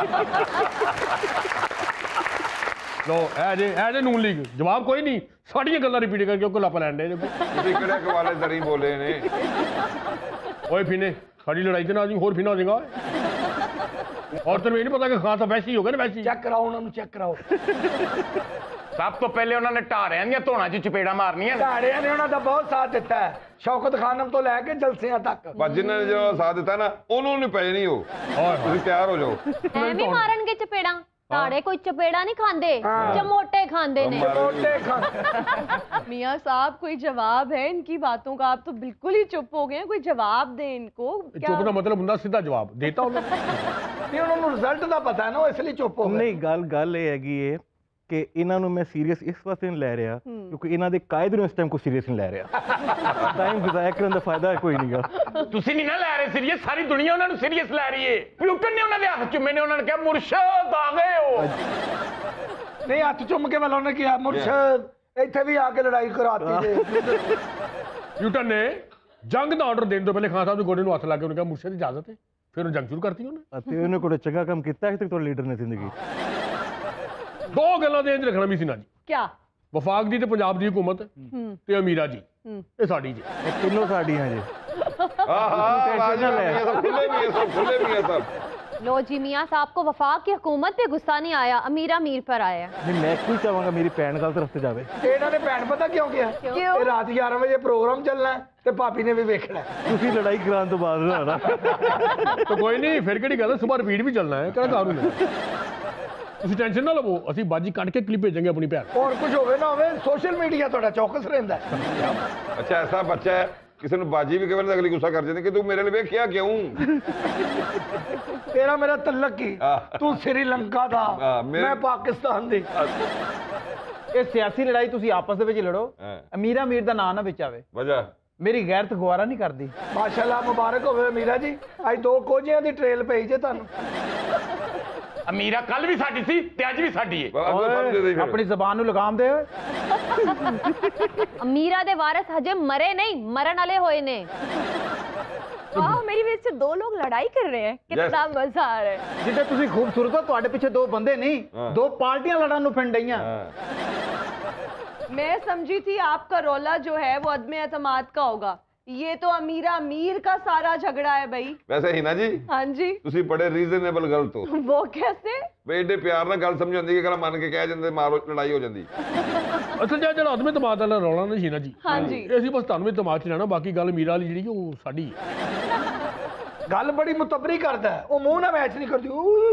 ਲੋ ਐ ਜੇ ਐ ਜੇ ਨੂਨ ਲੀਗ ਜਵਾਬ ਕੋਈ ਨਹੀਂ, ਸਾਡੀਆਂ ਗੱਲਾਂ ਰਿਪੀਟ ਕਰਕੇ ਉਹ ਲੱਪ ਲੈਣ ਦੇ। ਤੁਸੀਂ ਕਿਹੜੇ ਹਵਾਲੇ ਦਰੀ ਬੋਲੇ ਨੇ? ਓਏ ਫਿਨੇ ਸਾਡੀ ਲੜਾਈ ਤੇ ਨਾ ਜੀ ਹੋਰ ਫਿਨਾ ਹੋ ਜਾਏਗਾ। और तेरे ये नहीं पता कि खान साहब वैसे ही हो गए ना, वैसे ही चेक कराओ उन्होंने, चेक कराओ। सब तो पहले उन्होंने ढाड़ियां ਦੀਆਂ ਧੋਣਾ ਚ ਚਪੇੜਾ ਮਾਰਨੀਆਂ। ਢਾੜਿਆਂ ਨੇ ਉਹਨਾਂ ਦਾ ਬਹੁਤ ਸਾਥ ਦਿੱਤਾ ਹੈ, ਸ਼ੌਕਤ ਖਾਨਮ ਤੋਂ ਲੈ ਕੇ ਜਲਸਿਆਂ ਤੱਕ। ਬਸ ਜਿਨ੍ਹਾਂ ਨੇ ਜੋ ਸਾਥ ਦਿੱਤਾ ਨਾ ਉਹਨੂੰ ਨਹੀਂ ਪਏ ਨਹੀਂ ਉਹ। ਤੁਸੀਂ ਤਿਆਰ ਹੋ ਜਾਓ। ਐਵੇਂ ਮਾਰਨਗੇ ਚਪੇੜਾਂ, ताड़े कोई चपेड़ा नहीं खांदे, चमोटे खांदे ने। मियां साहब कोई जवाब है इनकी बातों का? आप तो बिल्कुल ही चुप हो गए हैं, कोई जवाब दें इनको। चुप का मतलब ਹੁੰਦਾ सीधा जवाब देता हूं। नहीं उन्होंने रिजल्ट ਦਾ ਪਤਾ ਹੈ ਨਾ, इसलिए चुप हो गए। नहीं ਗੱਲ ਗੱਲ ਇਹ ਹੈਗੀ ਏ ਕਿ ਇਹਨਾਂ ਨੂੰ ਮੈਂ ਸੀਰੀਅਸ ਇਸ ਵਾਸਤੇ ਨਹੀਂ ਲੈ ਰਿਹਾ ਕਿਉਂਕਿ ਇਹਨਾਂ ਦੇ ਕਾਇਦੇ ਨੂੰ ਇਸ ਟਾਈਮ ਕੋਈ ਸੀਰੀਅਸ ਨਹੀਂ ਲੈ ਰਿਹਾ। ਟਾਈਮ ਗੁਜ਼ਾਇਆ ਕਰਨ ਦਾ ਫਾਇਦਾ ਕੋਈ ਨਹੀਂਗਾ। ਤੁਸੀਂ ਨਹੀਂ ਨਾ ਲੈ ਰਹੇ ਸੀਰੀਅਸ, ਸਾਰੀ ਦੁਨੀਆ ਉਹਨਾਂ ਨੂੰ ਸੀਰੀਅਸ ਲੈ ਰਹੀ ਏ। ਪਲੂਟਨ ਨੇ ਉਹਨਾਂ ਦੇ ਹੱਥ ਚੁੰਮੇ ਨੇ, ਉਹਨਾਂ ਨੇ ਕਿਹਾ ਮੁਰਸ਼ਦ ਆ ਗਏ ਹੋ। ਨਹੀਂ ਹੱਥ ਚੁੰਮ ਕੇ ਵਾਲਾ ਉਹਨੇ ਕਿਹਾ ਮੁਰਸ਼ਦ ਇੱਥੇ ਵੀ ਆ ਕੇ ਲੜਾਈ ਕਰਾਤੀ ਜੇ। ਪਲੂਟਨ ਨੇ ਜੰਗ ਦਾ ਆਰਡਰ ਦੇਣ ਤੋਂ ਪਹਿਲੇ ਖਾਨ ਸਾਹਿਬ ਦੇ ਗੋਡੇ ਨੂੰ ਹੱਥ ਲਾ ਕੇ ਉਹਨੇ ਕਿਹਾ ਮੁਰਸ਼ਦ ਇਜਾਜ਼ਤ ਹੈ, ਫਿਰ ਉਹ ਜੰਗ ਸ਼ੁਰੂ ਕਰਤੀ ਉਹਨੇ। ਅਤੇ ਉਹਨੇ ਕੋਈ ਚੰਗਾ ਕੰਮ ਕੀਤਾ ਹੈ ਤੇ ਤੁਹਾਡੇ ਲੀਡਰ ਨੇ ਜ਼ਿੰਦਗੀ ਦੋ ਗੱਲਾਂ ਦੇ ਇੰਜ ਰੱਖਣਾ ਵੀ ਸੀ ਨਾ ਜੀ। क्या? ਵਫਾਕ ਦੀ ਤੇ ਪੰਜਾਬ ਦੀ ਹਕੂਮਤ ਤੇ ਅਮੀਰਾ ਜੀ ਇਹ ਸਾਡੀ ਜੀ, ਇਹ ਤਿੰਨੋਂ ਸਾਡੀਆਂ ਜੀ। ਆਹ ਆਹ ਖੁੱਲੇ ਵੀ ਸਭ ਖੁੱਲੇ ਵੀ ਸਭ। लो जी मियाँ साहब को वफाक की हुकूमत पे गुस्सा नहीं आया, अमीरा मीर पर आया। नहीं मैं क्यों चाहूंगा मेरी भैन गलत रस्ते जावे। ਇਹਨਾਂ ਨੇ ਭੈਣ ਪਤਾ ਕਿਉਂ ਕਿਹਾ ਇਹ ਰਾਤ ਗਿਆਰਾਂ ਵਜੇ ਪ੍ਰੋਗਰਾਮ ਚੱਲਣਾ ਹੈ ਤੇ ਭਾਬੀ ਨੇ ਵੀ ਵੇਖਣਾ ਹੈ। ਤੁਸੀਂ ਲੜਾਈ ਕਰਾਉਣ ਤੋਂ ਬਾਅਦ ਨਾ ਆਣਾ। ਤਾਂ ਕੋਈ ਨਹੀਂ, ਫਿਰ ਕਿਹੜੀ ਗੱਲ ਹੈ, ਸਵੇਰ ਰਿਪੀਟ ਵੀ ਚੱਲਣਾ ਹੈ, ਕਿਹੜਾ ਕਾਰਨ ਹੈ। ਤੁਸੀਂ ਟੈਨਸ਼ਨ ਨਾ ਲਵੋ, ਅਸੀਂ ਬਾਜੀ ਕੱਢ ਕੇ ਕਲਿੱਪ ਭੇਜਾਂਗੇ ਆਪਣੀ ਭੈਣ। ਹੋਰ ਕੁਝ ਹੋਵੇ ਨਾ ਹੋਵੇ ਸੋਸ਼ਲ ਮੀਡੀਆ ਤੁਹਾਡਾ ਚੌਕਸ ਰਹਿੰਦਾ ਹੈ। ਅੱਛਾ ਐਸਾ ਬੱਚਾ ਹੈ ਕਿਸੇ ਨੂੰ ਬਾਜੀ ਵੀ ਕਹੇ ਨਾ ਅਗਲੀ ਗੁੱਸਾ ਕਰ ਜਾਂਦੀ ਕਿ ਤੂੰ ਮੇਰੇ ਲਈ ਵੇਖਿਆ ਕਿਉਂ। ਤੇਰਾ ਮੇਰਾ ਤਲਕ ਕੀ, ਤੂੰ ਸ੍ਰੀਲੰਕਾ ਦਾ ਮੈਂ ਪਾਕਿਸਤਾਨ ਦੀ। ਇਹ ਸਿਆਸੀ ਲੜਾਈ ਤੁਸੀਂ ਆਪਸ ਦੇ ਵਿੱਚ ਲੜੋ, ਅਮੀਰਾ ਮੀਰ ਦਾ ਨਾਂ ਨਾ ਵਿੱਚ ਆਵੇ। ਵਜ੍ਹਾ ਮੇਰੀ ਗੈਰਤ ਗਵਾਰਾ ਨਹੀਂ ਕਰਦੀ। ਮਾਸ਼ਾਅੱਲਾ ਮੁਬਾਰਕ ਹੋਵੇ ਅਮੀਰਾ ਜੀ, ਅੱਜ ਦੋ ਕੋਝਿਆਂ ਦੀ ਟ੍ਰੇਲ ਪਈ ਜੇ ਤੁਹਾਨੂੰ। ਅਮੀਰਾ ਕੱਲ ਵੀ ਸਾਡੀ ਸੀ ਤੇ ਅੱਜ ਵੀ ਸਾਡੀ ਹੈ। ਆਪਣੀ ਜ਼ਬਾਨ ਨੂੰ ਲਗਾਮ ਦੇ। ਅਮੀਰਾ ਦੇ ਵਾਰਿਸ ਹਜੇ ਮਰੇ ਨਹੀਂ, ਮਰਨ ਵਾਲੇ ਹੋਏ ਨੇ। वाह, मेरी वजह से दो लोग लड़ाई कर रहे हैं, कितना मजा आ रहा है। जितने तुसी खूबसूरत हो, तुहाडे पीछे दो बंदे नहीं, दो पार्टियां लड़न नूं फिंड डईयां। मैं समझी थी आपका रौला जो है वो अदम एतमाद का होगा, ये तो अमीरा मीर का सारा झगड़ा है भाई। वैसे हिना जी, हाँ जी, ਤੁਸੀਂ ਬੜੇ ਰੀਜ਼ਨੇਬਲ ਗਲਤ ਹੋ। वो कैसे? ਵੇ ਏਡੇ ਪਿਆਰ ਨਾਲ ਗੱਲ ਸਮਝਾਉਂਦੀ ਕਿ ਗੱਲ ਮੰਨ ਕੇ ਕਹਿ ਜਾਂਦੇ ਮਾਰੋ ਲੜਾਈ ਹੋ ਜਾਂਦੀ। ਅਸਲ ਜਿਹੜਾ ਜਿਹੜਾ ਆਦਮੀ ਤਮਾਦ ਵਾਲਾ ਰੌਲਾ ਨਹੀਂ ਸੀ ਨਾ ਜੀ, हाँ जी, ਇਹ ਅਸੀਂ ਬਸ ਤੁਹਾਨੂੰ ਵੀ ਤਮਾਦ ਚ ਲੈਣਾ, ਬਾਕੀ ਗੱਲ ਮੀਰਾ ਵਾਲੀ ਜਿਹੜੀ ਉਹ ਸਾਡੀ ਹੈ। ਗੱਲ ਬੜੀ ਮੁਤਬਰੀ ਕਰਦਾ ਹੈ, ਉਹ ਮੂੰਹ ਨਾਲ ਮੈਚ ਨਹੀਂ ਕਰਦੀ।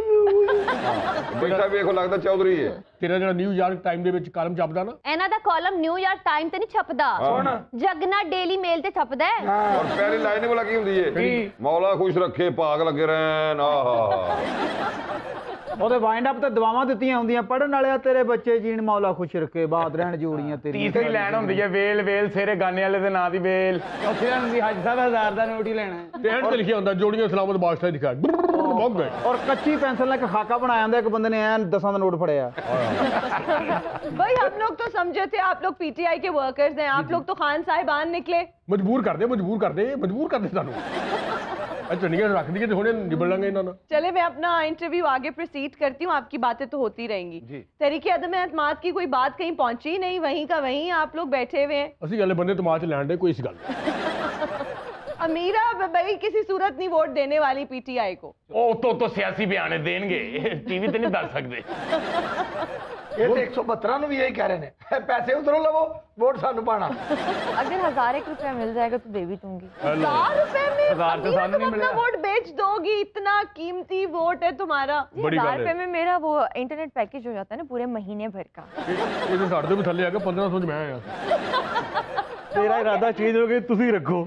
ਬੈਠਾ ਵੇਖੋ ਲੱਗਦਾ ਚੌਧਰੀ ਹੈ। ਤੇਰਾ ਜਿਹੜਾ ਨਿਊਯਾਰਕ ਟਾਈਮ ਦੇ ਵਿੱਚ ਕਾਲਮ ਛਪਦਾ ਨਾ, ਇਹਨਾਂ ਦਾ ਕਾਲਮ ਨਿਊਯਾਰਕ ਟਾਈਮ ਤੇ ਨਹੀਂ ਛਪਦਾ, ਜਗਨਾ ਡੇਲੀ ਮੇਲ ਤੇ ਛਪਦਾ ਹੈ। ਔਰ ਪਹਿਲੀ ਲਾਈਨ ਹੀ ਲੱਗੀ ਹੁੰਦੀ ਹੈ, ਮੌਲਾ ਖੁਸ਼ ਰੱਖੇ ਭਾਗ ਲੱਗੇ ਰਹਿਣ। ਆਹਾ ਉਹਦੇ ਵਾਈਂਡ ਅਪ ਤੇ ਦੁਆਵਾਂ ਦਿੱਤੀਆਂ ਹੁੰਦੀਆਂ, ਪੜਨ ਵਾਲਿਆ ਤੇਰੇ ਬੱਚੇ ਜੀਣ ਮੌਲਾ ਖੁਸ਼ ਰੱਖੇ, ਬਾਤ ਰਹਿਣ ਜੋੜੀਆਂ ਤੇਰੀ। ਤੀਸਰੀ ਲਾਈਨ ਹੁੰਦੀ ਹੈ, ਵੇਲ ਵੇਲ ਸੇਰੇ ਗਾਣੇ ਵਾਲੇ ਦੇ ਨਾਂ ਦੀ ਵੇਲ। ਚੌਥੀ ਲਾਈਨ ਹੁੰਦੀ ਹੱਜ ਸਾਹਿਬ ਹਜ਼ਾਰ ਦਾ ਨੋਟ ਹੀ ਲੈਣਾ ਤੇ ਐਂਡ ਤੇ ਲਿਖਿਆ ਹੁੰਦਾ ਜੋੜੀਆਂ ਸਲਾਮਤ ਬਾਦਸ਼ਾਹ ਦਿਖਾ ਬਹੁਤ ਗਏ। ਔਰ ਕੱਚੀ ਪੈਨਸਲ ਨਾਲ ਇੱਕ ਖਾਕਾ ਬਣਾਇਆ ਹੁੰਦਾ, ਇੱਕ ਬੰਦੇ ਨੇ ਐਨ ਦਸਾਂ ਦਾ ਨੋਟ ਫੜਿਆ। भाई हम लोग तो समझे थे आप लोग पीटीआई के वर्कर्स हैं, आप लोग तो खान साहिबान निकले। ਮਜਬੂਰ ਕਰਦੇ ਮਜਬੂਰ ਕਰਦੇ ਮਜਬੂਰ ਕਰਦੇ ਸਾਨੂੰ। अच्छा चंडीगढ़ रख दिए तो हुणे निबड़ लेंगे इन्होंने। चले मैं अपना इंटरव्यू आगे प्रोसीड करती हूँ, आपकी बातें तो होती रहेंगी। तहरीके अदम एतमाद की कोई बात कहीं पहुंची नहीं, वहीं का वहीं आप लोग बैठे हुए हैं। असली गल बंदे तमाद च लैंड है, कोई इस गल अमीरा भाई किसी सूरत नहीं वोट देने वाली पीटीआई को। ओ तो तो सियासी बयाने देंगे, टीवी ते नहीं दस सकते। ये तो एक सौ बहत्तर ਨੂੰ ਵੀ यही कह रहे हैं, पैसे उधरों लवो वोट सानू पाना। अगर हजार एक रुपया मिल जाएगा तो दे भी दूंगी। हजार रुपए में हजार तो सानू नहीं मिलेगा। वोट बेच दोगी, इतना कीमती वोट है तुम्हारा। हजार रुपए में मेरा वो इंटरनेट पैकेज हो जाता है ना पूरे महीने भर का। ये तो साढ़े भी थले आके पंद्रह सौ मैं आया। तेरा इरादा चेंज हो गया, तुसी रखो।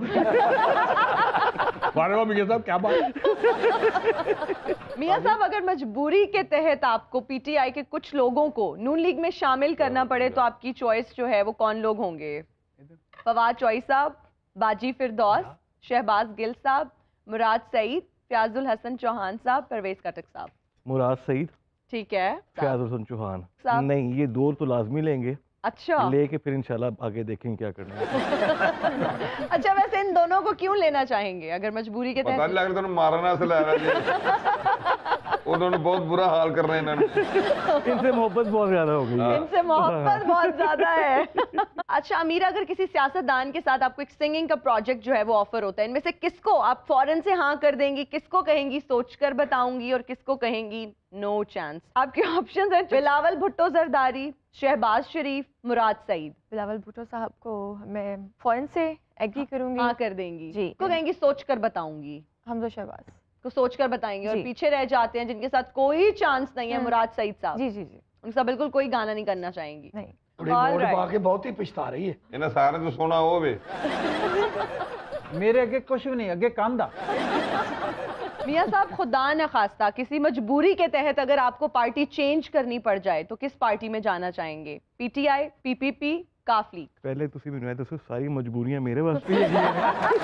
बारे में मियां साहब क्या बात। मियां साहब अगर मजबूरी के तहत आपको पीटीआई के कुछ लोगों को नून लीग में शामिल करना पड़े तो आपकी चॉइस जो है वो कौन लोग होंगे? फवाद चौई साहब, बाजी फिरदौस, शहबाज गिल साहब, मुराद सईद, फयाजुल हसन चौहान साहब, परवेज कटक साहब। मुराद सईद, ठीक है, फयाजुल हसन चौहान। साहब। नहीं, ये दो तो लाजमी लेंगे। अच्छा लेके फिर इंशाल्लाह आगे देखेंगे क्या करना है। अच्छा वैसे इन दोनों को क्यों लेना चाहेंगे अगर मजबूरी के पता नहीं लग रहा तुम मारना से ला रहा जी। उन्होंने बहुत बुरा हाल कर रहे हैं इन्होंने। इनसे मोहब्बत बहुत ज्यादा हो गई है। इनसे मोहब्बत बहुत ज्यादा है। अच्छा अमीरा, अगर किसी सियासतदान के साथ आपको एक सिंगिंग का प्रोजेक्ट जो है वो ऑफर होता है, इनमें से किसको आप फौरन से हाँ कर देंगी, किसको कहेंगी सोचकर बताऊंगी और किसको कहेंगी नो चांस? आपके ऑप्शंस हैं बिलावल भुट्टो जरदारी, शहबाज शरीफ, मुराद सईद। बिलावल भुट्टो साहब को मैं फौरन से एग्री करूंगी। हाँ कर देंगी जी। को कहेंगी सोच कर बताऊंगी? हमजा शहबाज को सोच कर बताएंगे। और जी। पीछे रह जाते हैं जिनके साथ कोई चांस नहीं है, मुराद सईद साहब। जी जी जी उनके साथ बिल्कुल कोई गाना नहीं करना चाहेंगी। नहीं। बड़ी वोट पा के बहुत ही पछता रही है। इन्हें सारे तो सोना हो वे। मेरे अगे कुछ भी नहीं, अगे कंधा। मियां साहब खुदा न खास्ता किसी मजबूरी के तहत अगर आपको पार्टी चेंज करनी पड़ जाए तो किस पार्टी में जाना चाहेंगे? पीटीआई, पीपीपी, काफ लीग? पहले तुसी मैनू ये दसो सारी मजबूरियां मेरे वास्ते ही हैं।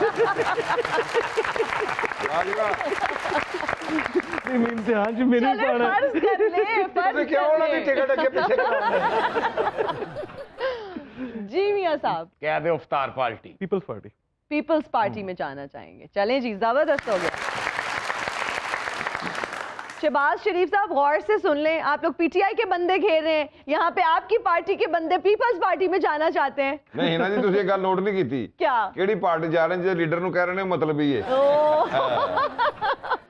नहीं इम्तिहान च मैंने चले पाना। फर्ज कर ले, फर्ज क्या कर होना थी ले। टिकट अगे पीछे कराना। जी मियां साहब कह दे अफ्तार party. People's party. People's party में जाना चाहेंगे। चलें जी, जबरदस्त हो गया। शहबाज शरीफ साहब गौर से सुन लें, आप लोग पीटीआई के बंदे घेर रहे हैं, यहाँ पे आपकी पार्टी के बंदे पीपल्स पार्टी में जाना चाहते हैं। नहीं हिना जी तुसी ये गल नोट नहीं की क्या? केड़ी पार्टी जा रहे हैं जो लीडर नु कह रहे ने मतलब ही है।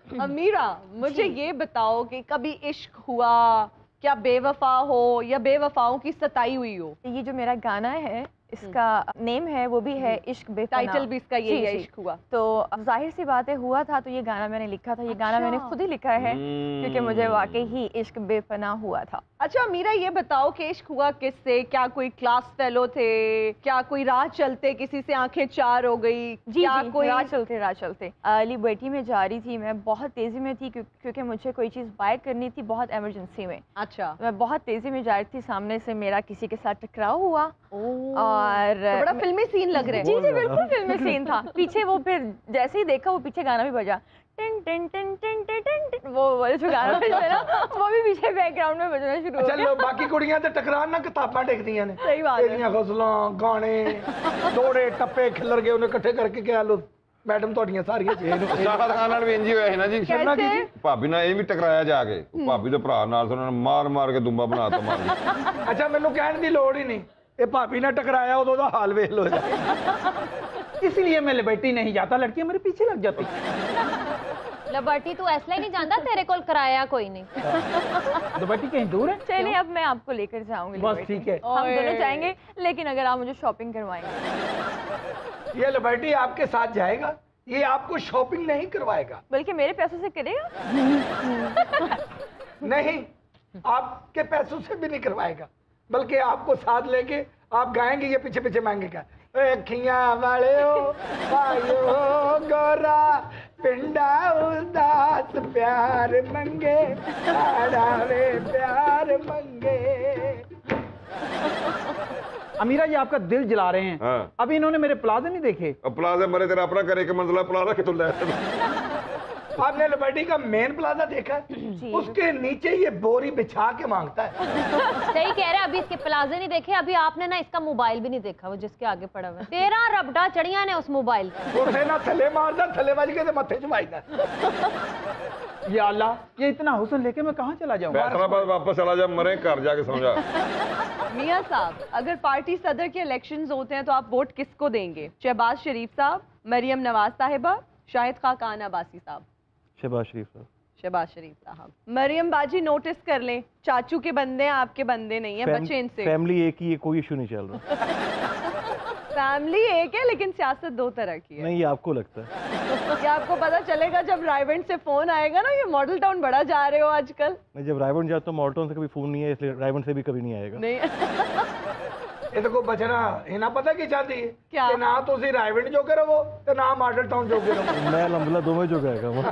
अमीरा, मुझे ये बताओ कि कभी इश्क हुआ, क्या बेवफा हो या बेवफाओं की सताई हुई हो? ये जो मेरा गाना है इसका नेम है वो भी है इश्क बेपनाह, टाइटल भी इसका यही है, इश्क हुआ। तो अब जाहिर सी बात है हुआ था, तो ये गाना मैंने लिखा था। ये अच्छा। गाना मैंने खुद ही लिखा है क्योंकि मुझे वाकई ही इश्क बेपनाह हुआ था। अच्छा मीरा, ये बताओ कि इश्क हुआ किससे? क्या कोई क्लास फेलो थे? क्या कोई राह चलते किसी से आंखें चार हो गई? जी क्या जी, कोई राह चलते राह चलते लिबर्टी में जा रही थी मैं, बहुत तेज़ी में थी क्यों, क्योंकि मुझे कोई चीज़ बाय करनी थी बहुत एमरजेंसी में। अच्छा। मैं बहुत तेज़ी में जा रही थी, सामने से मेरा किसी के साथ टकराव हुआ और तो बड़ा फिल्मी सीन लग रहा है। जी जी बिल्कुल फिल्मी सीन था। पीछे वो फिर जैसे ही देखा वो पीछे गाना भी बजा, टिन टिन टिन टिन टिन टिन, वो वाला जो गाना है ना वो भी पीछे बैकग्राउंड में बजना शुरू हो गया। चलो बाकी कुड़ियां ते टकरान ना किताबां टेकदियां ने। सही बात है। तेरियां गज़लां, गाने, दौड़े टप्पे खिलर गए, उन्हें इकट्ठे करके क्या लो मैडम ਤੁਹਾਡੀਆਂ ਸਾਰੀਆਂ ਸ਼ਾਹਦ ਖਾਨ ਨਾਲ ਵੀ ਇੰਜ ਹੀ ਹੋਇਆ ਸੀ ਨਾ ਜੀ। ਕਰਨਾ ਕੀ ਜੀ? ਭਾਬੀ ਨਾਲ ਇਹ ਵੀ ਟਕਰਾਇਆ ਜਾ ਕੇ, ਭਾਬੀ ਦੇ ਭਰਾ ਨਾਲ ਉਹਨਾਂ ਨੇ ਮਾਰ ਮਾਰ ਕੇ ਦੁੰਬਾ ਬਣਾਤਾ ਮਾਰ ਕੇ। ਅੱਛਾ ਮੈਨੂੰ ਕਹਿਣ ਦੀ ਲੋੜ ਹੀ ਨਹੀਂ, ਇਹ ਭਾਬੀ ਨਾਲ ਟਕਰਾਇਆ ਉਦੋਂ ਦਾ ਹਾਲ ਵੇਖ ਲੋ। इसलिए मैं लिबर्टी नहीं जाता, लड़कियां मेरे पीछे लग जाती। लिबर्टी तू ऐसा ही नहीं जानता, तेरे को कराया कोई नहीं। लिबर्टी कहीं दूर है। चलिए अब मैं आपको लेकर जाऊंगी बस लिबर्टी। ठीक है। हम दोनों जाएंगे, लेकिन अगर आप मुझे शॉपिंग करवाएंगे। ये लिबर्टी आपके साथ जाएगा, ये आपको शॉपिंग नहीं करवाएगा। बल्कि मेरे पैसों से करेगा। नहीं, आपके पैसों से भी नहीं करवाएगा, बल्कि आपको साथ लेके आप गाएंगे ये पीछे पीछे मांगे का अखियां वाले हो भाइयो गोरा पिंडा उदास प्यार मंगे आड़ावे प्यार मंगे। अमीरा जी आपका दिल जला रहे हैं। हाँ। अभी इन्होंने मेरे प्लाजे नहीं देखे। अब प्लाजा मरे तेरा अपना करे के मंजिला प्लाजा के तो ले। आपने लिबर्टी का मेन प्लाजा देखा है? उसके नीचे ये बोरी बिछा के मांगता है। सही कह रहे हैं, अभी इसके प्लाजे नहीं देखे, अभी आपने ना इसका मोबाइल भी नहीं देखा, वो जिसके आगे पड़ा हुआ है। तेरा रबड़ा चढ़िया ने उस मोबाइल उसे ना थले मारदा, थले बज के मथे चुमाईदा। या अल्लाह, ये इतना हुस्न लेके मैं कहाँ चला जाऊँ? फैसलाबाद वापस चला जा, मरे घर जाके समझा। मियां साहब, अगर पार्टी सदर के इलेक्शंस होते हैं तो आप वोट किसको देंगे? शहबाज शरीफ साहब, मरियम नवाज साहिबा, शाहिद खान अब्बासी साहब? शहबाज शरीफ साहब। शहबाज शरीफ साहब। मरियम बाजी नोटिस कर लें, चाचू के बंदे हैं, आपके बंदे नहीं है, बच्चे इनसे। फैमिली एक ही है, कोई इशू नहीं चल रहा। फैमिली एक है लेकिन सियासत दो तरह की है। नहीं, ये आपको लगता है। ये आपको पता चलेगा जब रायवेंट से फोन आएगा ना, ये मॉडल टाउन बड़ा जा रहे हो आजकल। नहीं, जब रायवेंट जाता तो मॉडल से कभी फोन नहीं है, इसलिए रायवेंट से भी कभी नहीं आएगा। नहीं ये तो को बचना इना पता की चाहती है क्या? कि ना तो उसी रायवेंट जो करो वो तो ना मॉडल टाउन जो करो। मैं अलहमदुलिल्लाह दोनों जो गाएगा वो।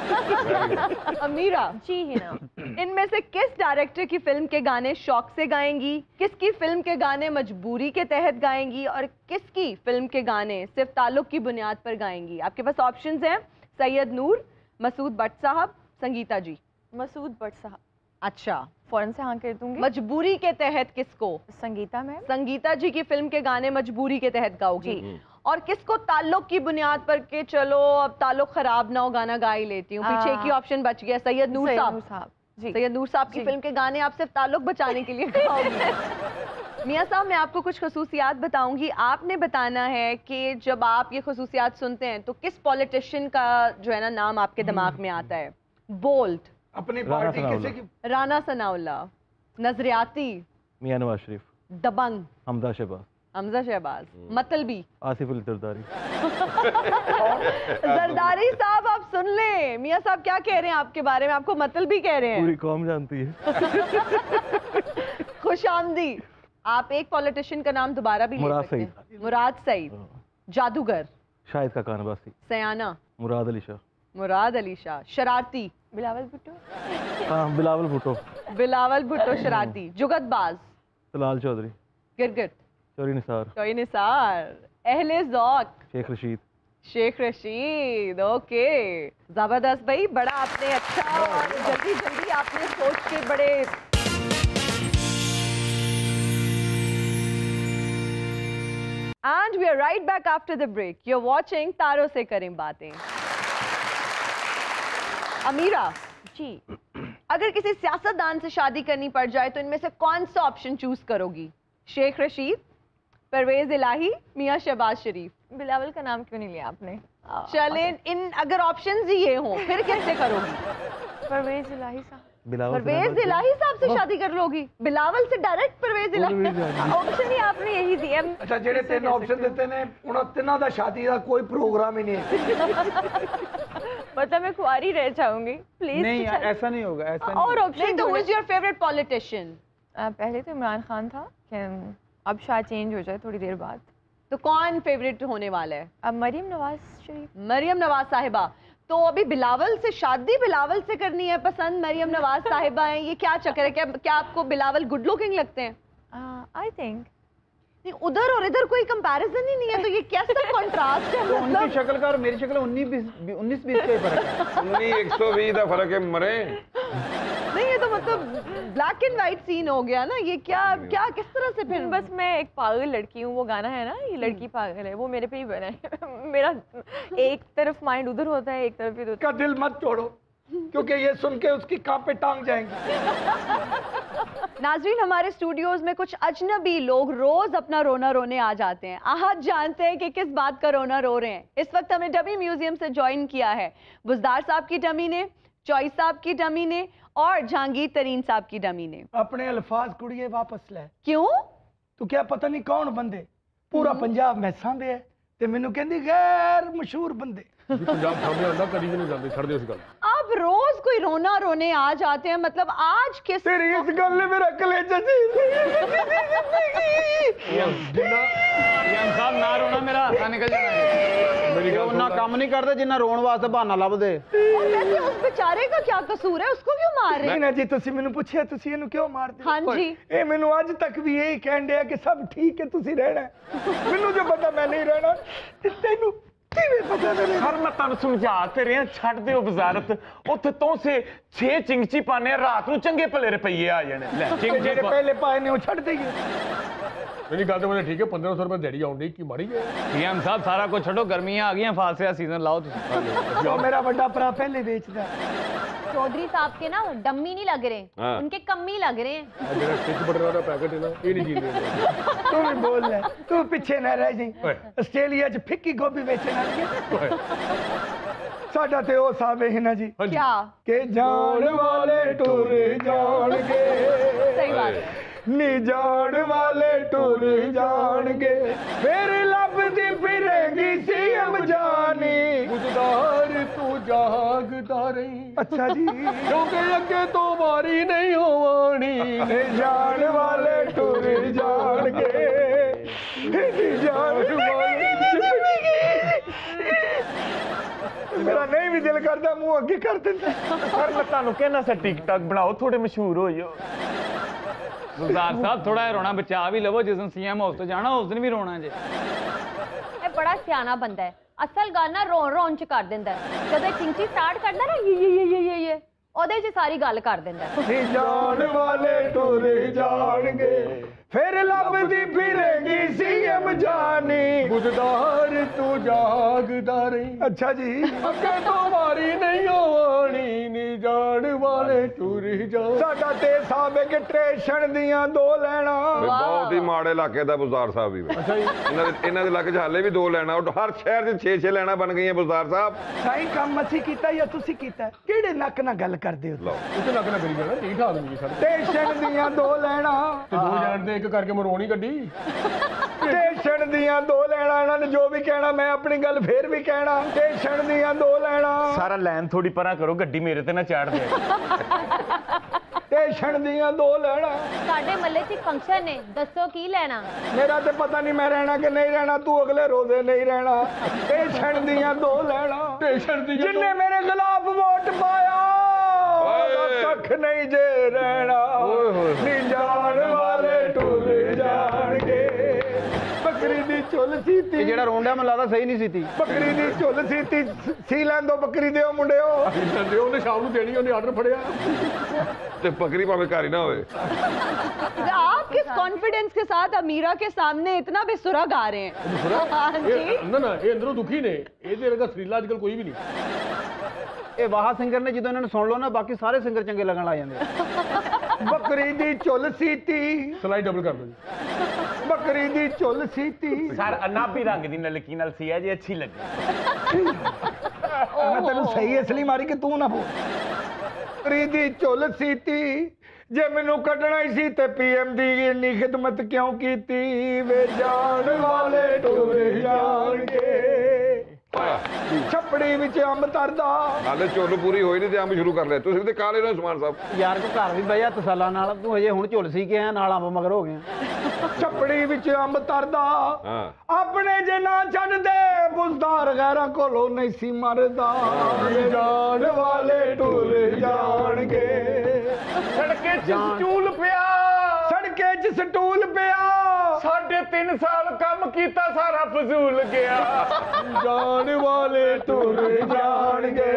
अमीरा जी ही ना। इनमें से किस डायरेक्टर की फिल्म के गाने शौक से गाएंगी, किसकी फिल्म के गाने मजबूरी के तहत गाएंगी और किसकी फिल्म के गाने सिर्फ ताल्लुक की बुनियाद पर गाएंगी? आपके पास ऑप्शंस हैं, सैयद नूर, मसूद भट्ट साहब, संगीता जी। मसूद भट्ट साहब। अच्छा, फौरन से हाँ कर दूंगी। मजबूरी के तहत किसको? संगीता मैम। संगीता जी की फिल्म के गाने मजबूरी के तहत गाओगी। और किसको ताल्लुक की बुनियाद पर के चलो अब ताल्लुक खराब ना हो गाना गा ही लेती हूँ? पीछे एक ही ऑप्शन बच गया, सैयद नूर साहब। सैयद नूर साहब की फिल्म के गाने आप सिर्फ ताल्लुक बचाने के लिए गाओगी। मियां साहब, मैं आपको कुछ खसूसियात बताऊंगी, आपने बताना है कि जब आप ये खसूसियात सुनते हैं तो किस पॉलिटिशियन का जो है ना नाम आपके दिमाग में आता है? बोल्ड, अपनी पार्टी किसी की? राना सनाउल्लाह, नजरियाती, मियां नवाज शरीफ, दबंग, हमजा शहबाज, हमजा शहबाज, मतलबी, आसिफ अली जरदारी। जरदारी साहब आप सुन ले, मियां साहब क्या कह रहे हैं आपके बारे में, आपको मतलबी कह रहे हैं। पूरी कौम जानती है। खुशामदी। आप एक पॉलिटिशियन का नाम दोबारा भी ले मुराद सकते हैं। सईद। मुराद सईद। जादूगर, शाहिद का कान अब्बासी, सयाना, मुराद अली शाह, मुराद अली शाह, शरारती, बिलावल भुट्टो। हाँ, बिलावल भुट्टो, बिलावल भुट्टो शरारती, जुगतबाज, तलाल चौधरी, गिरगिट, चौरी निसार, कोई निसार, अहले ज़ौक़, शेख रशीद, शेख रशीद। ओके, जबरदस्त भाई, बड़ा आपने अच्छा और जल्दी जल्दी आपने सोच के बड़े। And we are right back after the break. You're watching तारों से करें बातें। अमीरा जी, अगर किसी सियासतदान से शादी करनी पड़ जाए तो इनमें से कौन सा ऑप्शन चूज करोगी? शेख रशीद, परवेज इलाही, मियां शहबाज शरीफ? बिलावल का नाम क्यों नहीं लिया आपने? चलें, इन अगर ऑप्शंस ही ये हों फिर कैसे करोगी? परवेज इलाही साहब। परवेज इलाही साहब से शादी कर लोगी? बिलावल से डायरेक्ट परवेज इलाही? ऑप्शन ही आपने यही दिया। अच्छा, जेडे तीन ऑप्शन देते ने उन्हों तिन्हां दा शादी का कोई प्रोग्राम ही नहीं है। मतलब मैं कुंवारी रह जाऊंगी प्लीज। नहीं ऐसा नहीं होगा, ऐसा नहीं। और ऑप्शन तो who is your favourite politician? पहले तो इमरान खान था, अब शायद चेंज हो जाए थोड़ी देर बाद। तो कौन फेवरेट होने वाला है? अब मरियम नवाज शरीफ। मरियम नवाज साहिबा। तो अभी बिलावल से शादी बिलावल से करनी है पसंद? मरियम नवाज साहिबा हैं, ये क्या चक्कर है? क्या क्या आपको बिलावल गुड लुकिंग लगते हैं? आई थिंक उधर और इधर कोई कंपैरिजन ही नहीं है, तो ये कैसा कंट्रास्ट है? तो उनकी शक्ल का और मेरी शक्ल उन्नीस बीस उन्नीस बीस का ही फर्क है। उन्नीस एक सौ बीस का फर्क है मरे। नहीं, ये तो मतलब ब्लैक एंड व्हाइट सीन हो गया ना, ये क्या क्या किस तरह से? फिर बस मैं एक पागल लड़की हूँ, वो गाना है ना, ये लड़की पागल है, वो मेरे पे ही बना है। मेरा एक तरफ माइंड उधर होता है, एक तरफ इधर। का दिल मत तोड़ो, क्योंकि ये सुन के उसकी कान पे टांग जाएंगी। नाजरीन, हमारे स्टूडियोज में कुछ अजनबी लोग रोज अपना रोना रोने आ जाते हैं। आज जानते हैं कि किस बात का रोना रो रहे हैं। इस वक्त हमें डमी म्यूजियम से ज्वाइन किया है बुजदार साहब की डमी ने, चॉइस साहब की डमी ने और जहांगीर तरीन साहब की डमी ने। अपने अल्फाज कुड़िए वापस ले। क्यों? तो क्या पता नहीं कौन बंदे पूरा पंजाब में सांभे है ते मैनू कहंदी गैर मशहूर बंदे। पंजाब सामने आंदा कभी भी नहीं जाते, छड़ दे इस गल। अब रोज कोई रोना रोने आ जाते हैं, मतलब आज किस तेरी इस गल ने मेरा कलेजा जी जिन्ना यम साहब ना रोना, मेरा हाथ निकल जाना है। मेरी गल उन्ना काम नहीं करते जिन्ना रोन वास्ते बहाना लभदे। और वैसे उस बेचारे का क्या कसूर है? उसको क्यों मार रहे नहीं हैं? ना जी, तुसी मैनू पूछिया तुसी इहनू क्यों मारदे? हाँ जी। ए मैनू आज तक भी यही कहन दिया कि सब ठीक है, तुसी रहना है। मैनू जो पता मैं नहीं रहना, ते तैनू हर मैं तुम समझा ते रहा, छड़ दो वजारत, उत्थे तो से छे चिंगची पाने रात नूं चंगे भले रुपये आ जाने। चिंगचे पहले पाए ने वो छड़ देंगे। मेरी गल तो मुझे ठीक है, पंद्रह सौ रुपये दिहाड़ी आउंडी की माड़ी है। सीएम साहब सारा कुछ छोड़ो, गर्मियां आ गई, फालसे का सीजन लाओ तुम। जो मेरा बड़ा भरा पहले बेचदा। चौधरी साहब के ना डम्मी नहीं लग रहे, हाँ। उनके कम्मी लग रहे हैं। जेड़ा स्टिच बटन का पैकेट है ना, ये नहीं जीत रहे। तू भी बोल ले, तू पीछे ना रह जाई। ऑस्ट्रेलिया च फिक्की गोभी बेचने वाली साडा ते ओ साहब है ना जी, क्या के जान वाले टुर जाणगे। सही बात है। नी जान वाले टुर जाणगे, फिर लभदी फिरेगी सीएम जानी। बुजदार तू जागदा रही। अच्छा जी, क्योंकि अगे तो बारी नहीं होवानी। नी जान वाले टुर जाणगे, नी जान वाले। मेरा नहीं भी दिल करता, मुंह अगे कर देता। पर मैं तुहानू कहना सा टिकटॉक बनाओ, थोड़े मशहूर हो जाओ। गुलजार साहब थोड़ा रोना बचा भी लवो, जिस दिन सीएम हाउस तो जाना उस दिन भी रोना जे। ਇਹ ਬੜਾ ਸਿਆਣਾ ਬੰਦਾ ਹੈ, ਅਸਲ ਗੱਲ ਨਾ ਰੋਣ ਰੋਣ ਚ ਕਰ ਦਿੰਦਾ ਹੈ। ਜਦੋਂ ਚਿੰਚੀ ਸਟਾਰਟ ਕਰਦਾ ਨਾ ਇਹ ਇਹ ਇਹ ਇਹ ਇਹ ਉਹਦੇ ਚ ਸਾਰੀ ਗੱਲ ਕਰ ਦਿੰਦਾ ਹੈ। ਨੀ ਜਾਣ ਵਾਲੇ ਟੁਰ ਜਾਣਗੇ, फिर लभदी फिरेगी सीएम जानी। बुजदार तू जागदा रही। अच्छा जी, अगे तो बारी नहीं होवानी, नी जान वाले टुर जा। साडा ते साहब के ट्रेशन दियां दो लैना। बहुत ही माड़े इलाके ਦਾ ਬੁਜ਼ਦਾਰ ਸਾਹਿਬ ਵੀ। ਅੱਛਾ ਜੀ। ਇਹਨਾਂ ਦੇ ਇਹਨਾਂ ਦੇ ਇਲਾਕੇ 'ਚ ਹਾਲੇ ਵੀ ਦੋ ਲੈਣਾ, ਹਰ ਸ਼ਹਿਰ 'ਚ ਛੇ ਛੇ ਲੈਣਾ ਬਣ ਗਈਆਂ ਬੁਜ਼ਦਾਰ ਸਾਹਿਬ। ਸਾਈ ਕੰਮ ਅਸੀਂ ਕੀਤਾ ਜਾਂ ਤੁਸੀਂ ਕੀਤਾ? ਕਿਹੜੇ ਨੱਕ ਨਾਲ ਗੱਲ ਕਰਦੇ ਹੋ? ਉੱਤੇ ਲੱਗ ਨਾ ਕਰੀ ਜਾਣਾ, ਠੀਕ ਠਾਕ ਨਹੀਂ ਸਾਡੇ। ਟੇਸ਼ਨ ਦੀਆਂ ਦੋ ਲੈਣਾ, ਤੇ ਦੋ ਜਾਣ ਦੇ ਇੱਕ ਕਰਕੇ ਮਰਵਾਉਣੀ ਗੱਡੀ। ਟੇਸ਼ਨ ਦੀਆਂ ਦੋ ਲੈਣਾ। ਇਹਨਾਂ ਨੇ ਜੋ ਵੀ ਕਹਿਣਾ ਮੈਂ ਆਪਣੀ ਗੱਲ ਫੇਰ ਵੀ ਕਹਿਣਾ। ਟੇਸ਼ਨ ਦੀਆਂ ਦੋ ਲੈਣਾ। ਸਾਰਾ ਲਾਈਨ ਥੋੜੀ ਪਰਾਂ ਕਰੋ, ਗੱਡੀ ਮੇਰੇ ਤੇ ਨਾ ਚਾੜ ਦੇ। ਟੇਸ਼ਨ ਦੀਆਂ ਦੋ ਲੈਣਾ। ਸਾਡੇ ਮੱਲੇ 'ਚ ਫੰਕਸ਼ਨ ਨੇ, ਦੱਸੋ ਕੀ ਲੈਣਾ? ਮੇਰਾ ਤੇ ਪਤਾ ਨਹੀਂ ਮੈਂ ਰਹਿਣਾ ਕਿ ਨਹੀਂ ਰਹਿਣਾ, ਤੂੰ ਅਗਲੇ ਰੋਜ਼ੇ ਨਹੀਂ ਰਹਿਣਾ। ਟੇਸ਼ਨ ਦੀਆਂ ਦੋ ਲੈਣਾ। ਟੇਸ਼ਨ ਦੀਆਂ ਦੋ- ਜਿੰਨੇ ਮੇਰੇ ਖਿਲਾਫ ਵੋਟ ਪਾਇਆ ਕੱਖ ਨਹੀਂ ਜੇ ਰਹਿਣਾ। ਨੀ ਜਾਣ ਵਾਲੇ ਟੁਰ ਜਾਣਗੇ। ਬੱਕਰੀ ਦੀ ਝੁੱਲ ਸੀਤੀ, ਜਿਹੜਾ ਰੋਂਡਾ ਮੈਨੂੰ ਲੱਗਦਾ ਸਹੀ ਨਹੀਂ ਸੀਤੀ। ਬੱਕਰੀ ਦੀ ਝੁੱਲ ਸੀਤੀ ਸੀ ਲੈਣ ਦੋ, ਬੱਕਰੀ ਦਿਓ ਮੁੰਡਿਓ। ਦੇ ਉਹਨੇ ਸ਼ਾਮ ਨੂੰ ਦੇਣੀ, ਉਹਨੇ ਆਰਡਰ ਫੜਿਆ। ਤੇ ਬੱਕਰੀ ਭਾਵੇਂ ਘਰ ਹੀ ਨਾ ਹੋਵੇ। आप किस कॉन्फिडेंस के साथ अमीरा के सामने इतना बेसुरा गा रहे हैं? हाँ जी। ਇਹ ਨਾ ਨਾ ਇਹ ਅੰਦਰੋਂ ਦੁਖੀ ਨੇ, ਇਹਦੇ ਵਰਗਾ ਸਰੀਲਾ ਅੱਜਕੱਲ ਕੋਈ ਵੀ ਨਹੀਂ। ਇਹ ਵਾਹ ਸਿੰਗਰ ਨੇ ਜਦੋਂ ਇਹਨਾਂ ਨੂੰ ਸੁਣ ਲਓ ਨਾ, ਬਾਕੀ ਸਾਰੇ ਸਿੰਗਰ ਚੰਗੇ ਲੱਗਣ ਲੱਗ ਜਾਂਦੇ ਆ। ਬੱਕਰੀ ਦੀ ਝੁੱਲ ਸੀਤੀ, ਸਲਾਈ ਡਬਲ ਕਰ ਦਿਓ ਜੀ। ਬੱਕਰੀ ਦੀ ਝੁੱਲ ਸੀਤੀ। ਸਰ ਅਨਾਬੀ ਰੰਗ ਦੀ ਨਲਕੀ ਨਾਲ ਸੀ ਹੈ ਜੀ, ਅੱਛੀ ਲੱਗੀ। मैं तेन सही इसलिए मारी कि तू ना बोल। दी झुल सीती जे मैनू कढ़ना ही सी ते पीएम दी इन्नी खिदमत क्यों कीती वे जान वाले टुर जाणगे छपड़ी विच अंब तरदा ਹਾਲੇ ਝੁੱਲ ਪੂਰੀ ਹੋਈ ਨਹੀਂ ਤੇ ਅੰਬ ਸ਼ੁਰੂ ਕਰ ਲਿਆ ਤੁਸੀਂ ਤੇ ਕਾਲੇ ਨਾ ਸਮਾਨ ਸਾਹਿਬ ਯਾਰ ਕੋ ਘਰ ਵੀ ਬਹਿ ਜਾ ਤਸਾਲਾ ਨਾਲ ਤੂੰ ਹਜੇ ਹੁਣ ਝੁੱਲ ਸੀ ਕੇ ਆ ਨਾਲ ਅੰਬ ਮਗਰ ਹੋ ਗਿਆ छपड़ी विच अंब तरदा ਹਾਂ अपने जे ना छड्डदे बुजदार गैरां कोलों नहीं सी मरदा जान वाले टुर जाणगे सड़के च स्टूल पिया सड़के च स्टूल पिया साढ़े तीन साल काम कीता सारा फजूल गया जान वाले टुर जाणगे।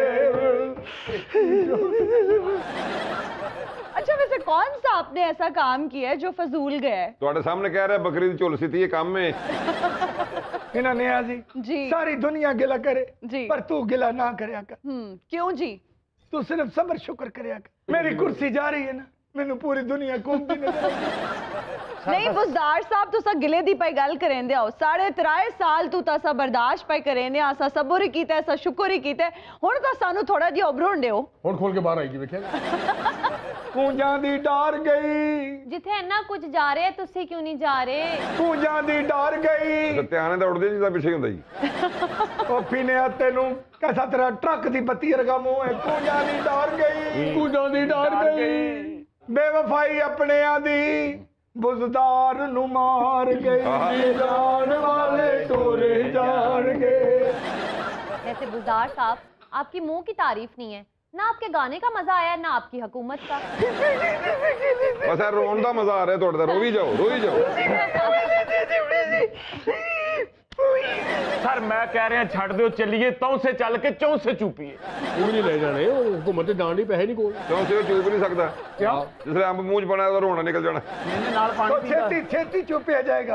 अच्छा वैसे कौन सा आपने ऐसा काम किया है जो फजूल गया है? ਤੁਹਾਡੇ ਸਾਹਮਣੇ ਕਹਿ ਰਿਹਾ ਬੱਕਰੀ ਦੀ ਝੁੱਲ ਸੀਤੀ ਇਹ ਕੰਮ ਹੈ इन्हें निया जी जी सारी दुनिया गिला करे जी पर तू गिला ना करया कर। हम्म क्यों जी? तू सिर्फ सब्र शुक्र करया कर। मेरी कुर्सी जा रही है ना मैनू पूरी दुनिया घूमती नजर नहीं बुजदार साहब तुसा गिले दी पाई गल करेंदे आओ साढ़े त्राए साल तू तासा बर्दाश्त पाई करेंदे आसा सब्र ही कीता है सा शुक्र ही कीता है हुण तां सानू थोड़ा जिहा उभरन दिओ ਹੁਣ ਖੋਲ ਕੇ ਬਾਹਰ ਆਏਗੀ ਵੇਖਿਆ कूंजां दी डार गई ਜਿੱਥੇ ਇੰਨਾ ਕੁਝ ਜਾ ਰਿਹਾ ਤੁਸੀਂ ਕਿਉਂ ਨਹੀਂ ਜਾ ਰਹੇ? कूंजां दी डार गई ਸਤਿਆਣੇ ਦਾ ਉੜਦੇ ਜਿਹਦਾ ਪਿੱਛੇ ਹੁੰਦਾ ਜੀ कॉफी ने तेनू कैसा तेरा ट्रक दी बत्ती वर्गा मुंह है कूंजां दी डार गई ਕੂਜਾਂ ਦੀ ਡਾਰ ਗਈ बेवफाई अपने दी बुजदार नु मार गई जान वाले टुर जाणगे। वैसे बुजदार साहब आपकी मुंह की तारीफ नहीं है ना आपके गाने का मजा आया ना आपकी हुकूमत का। ਬਸ ਇਹ ਰੋਣ ਦਾ ਮਜ਼ਾ ਆ ਰਿਹਾ ਤੁਹਾਡੇ ਦਾ ਰੋ ਵੀ ਜਾਓ ਰੋ ਵੀ ਜਾਓ सर मैं कह रहा छड़ दो चलिए तौ से चल के चौं से चूपिए ਉਹ ਨਹੀਂ ਲੈ ਜਾਣੇ ਉਹ ਹੁਕੂਮਤ ਤੇ ਜਾਣ ਲਈ ਪੈਸੇ ਨਹੀਂ ਕੋਲ ਕਿਉਂ ਸੇ ਚੂਪ ਨਹੀਂ ਸਕਦਾ क्यों ਜਿਸਲੇ ਅੰਬ ਮੂੰਹ ਚ ਬਣਾ ਉਹਦਾ ਰੋਣਾ ਨਿਕਲ ਜਾਣਾ ਇਹਨੇ ਨਾਲ तो ਪਾਣੀ ਪੀਤਾ छेती छेती चुप आ जाएगा।